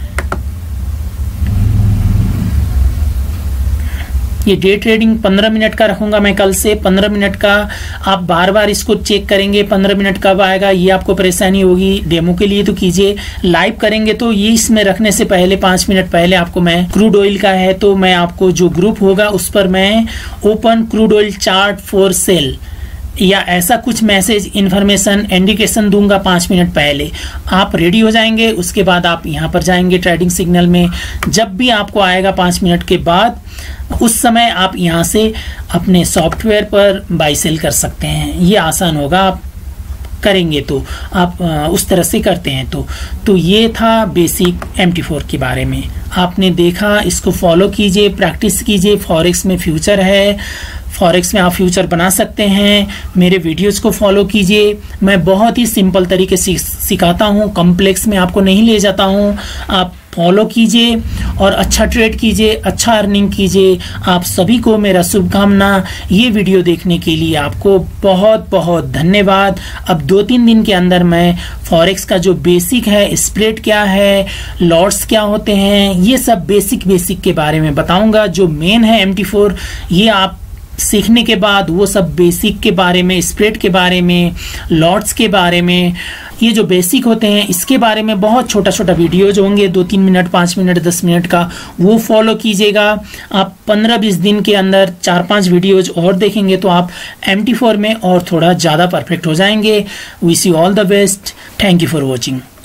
ये डे ट्रेडिंग पंद्रह मिनट का रखूंगा मैं कल से। पंद्रह मिनट का आप बार बार इसको चेक करेंगे, पंद्रह मिनट कब आएगा ये आपको परेशानी होगी। डेमो के लिए तो कीजिए, लाइव करेंगे तो ये इसमें रखने से पहले पाँच मिनट पहले आपको मैं क्रूड ऑयल का है तो मैं आपको जो ग्रुप होगा उस पर मैं open crude oil chart for sell या ऐसा कुछ मैसेज, इंफॉर्मेशन, इंडिकेशन दूंगा पाँच मिनट पहले। आप रेडी हो जाएंगे। उसके बाद आप यहाँ पर जाएंगे ट्रेडिंग सिग्नल में। जब भी आपको आएगा पाँच मिनट के बाद, उस समय आप यहाँ से अपने सॉफ्टवेयर पर बाई सेल कर सकते हैं। ये आसान होगा, आप करेंगे तो, आप उस तरह से करते हैं तो। तो ये था बेसिक एम टी फोर के बारे में। आपने देखा, इसको फॉलो कीजिए, प्रैक्टिस कीजिए। फॉरेक्स में फ्यूचर है, फॉरेक्स में आप फ्यूचर बना सकते हैं। मेरे वीडियोस को फॉलो कीजिए। मैं बहुत ही सिंपल तरीके से सिखाता हूँ, कॉम्प्लेक्स में आपको नहीं ले जाता हूँ। आप फॉलो कीजिए और अच्छा ट्रेड कीजिए, अच्छा अर्निंग कीजिए। आप सभी को मेरा शुभकामना। ये वीडियो देखने के लिए आपको बहुत बहुत धन्यवाद। अब दो तीन दिन के अंदर मैं फॉरेक्स का जो बेसिक है, स्प्रेड क्या है, लॉट्स क्या होते हैं, ये सब बेसिक बेसिक के बारे में बताऊंगा। जो मेन है एम टी फोर, ये आप सीखने के बाद वो सब बेसिक के बारे में, स्प्रेड के बारे में, लॉट्स के बारे में, ये जो बेसिक होते हैं इसके बारे में बहुत छोटा छोटा वीडियोज होंगे, दो तीन मिनट, पाँच मिनट, दस मिनट का, वो फॉलो कीजिएगा। आप पंद्रह बीस दिन के अंदर चार पांच वीडियोज और देखेंगे तो आप एम टी फोर में और थोड़ा ज़्यादा परफेक्ट हो जाएंगे। Wish you all the best. Thank you for watching.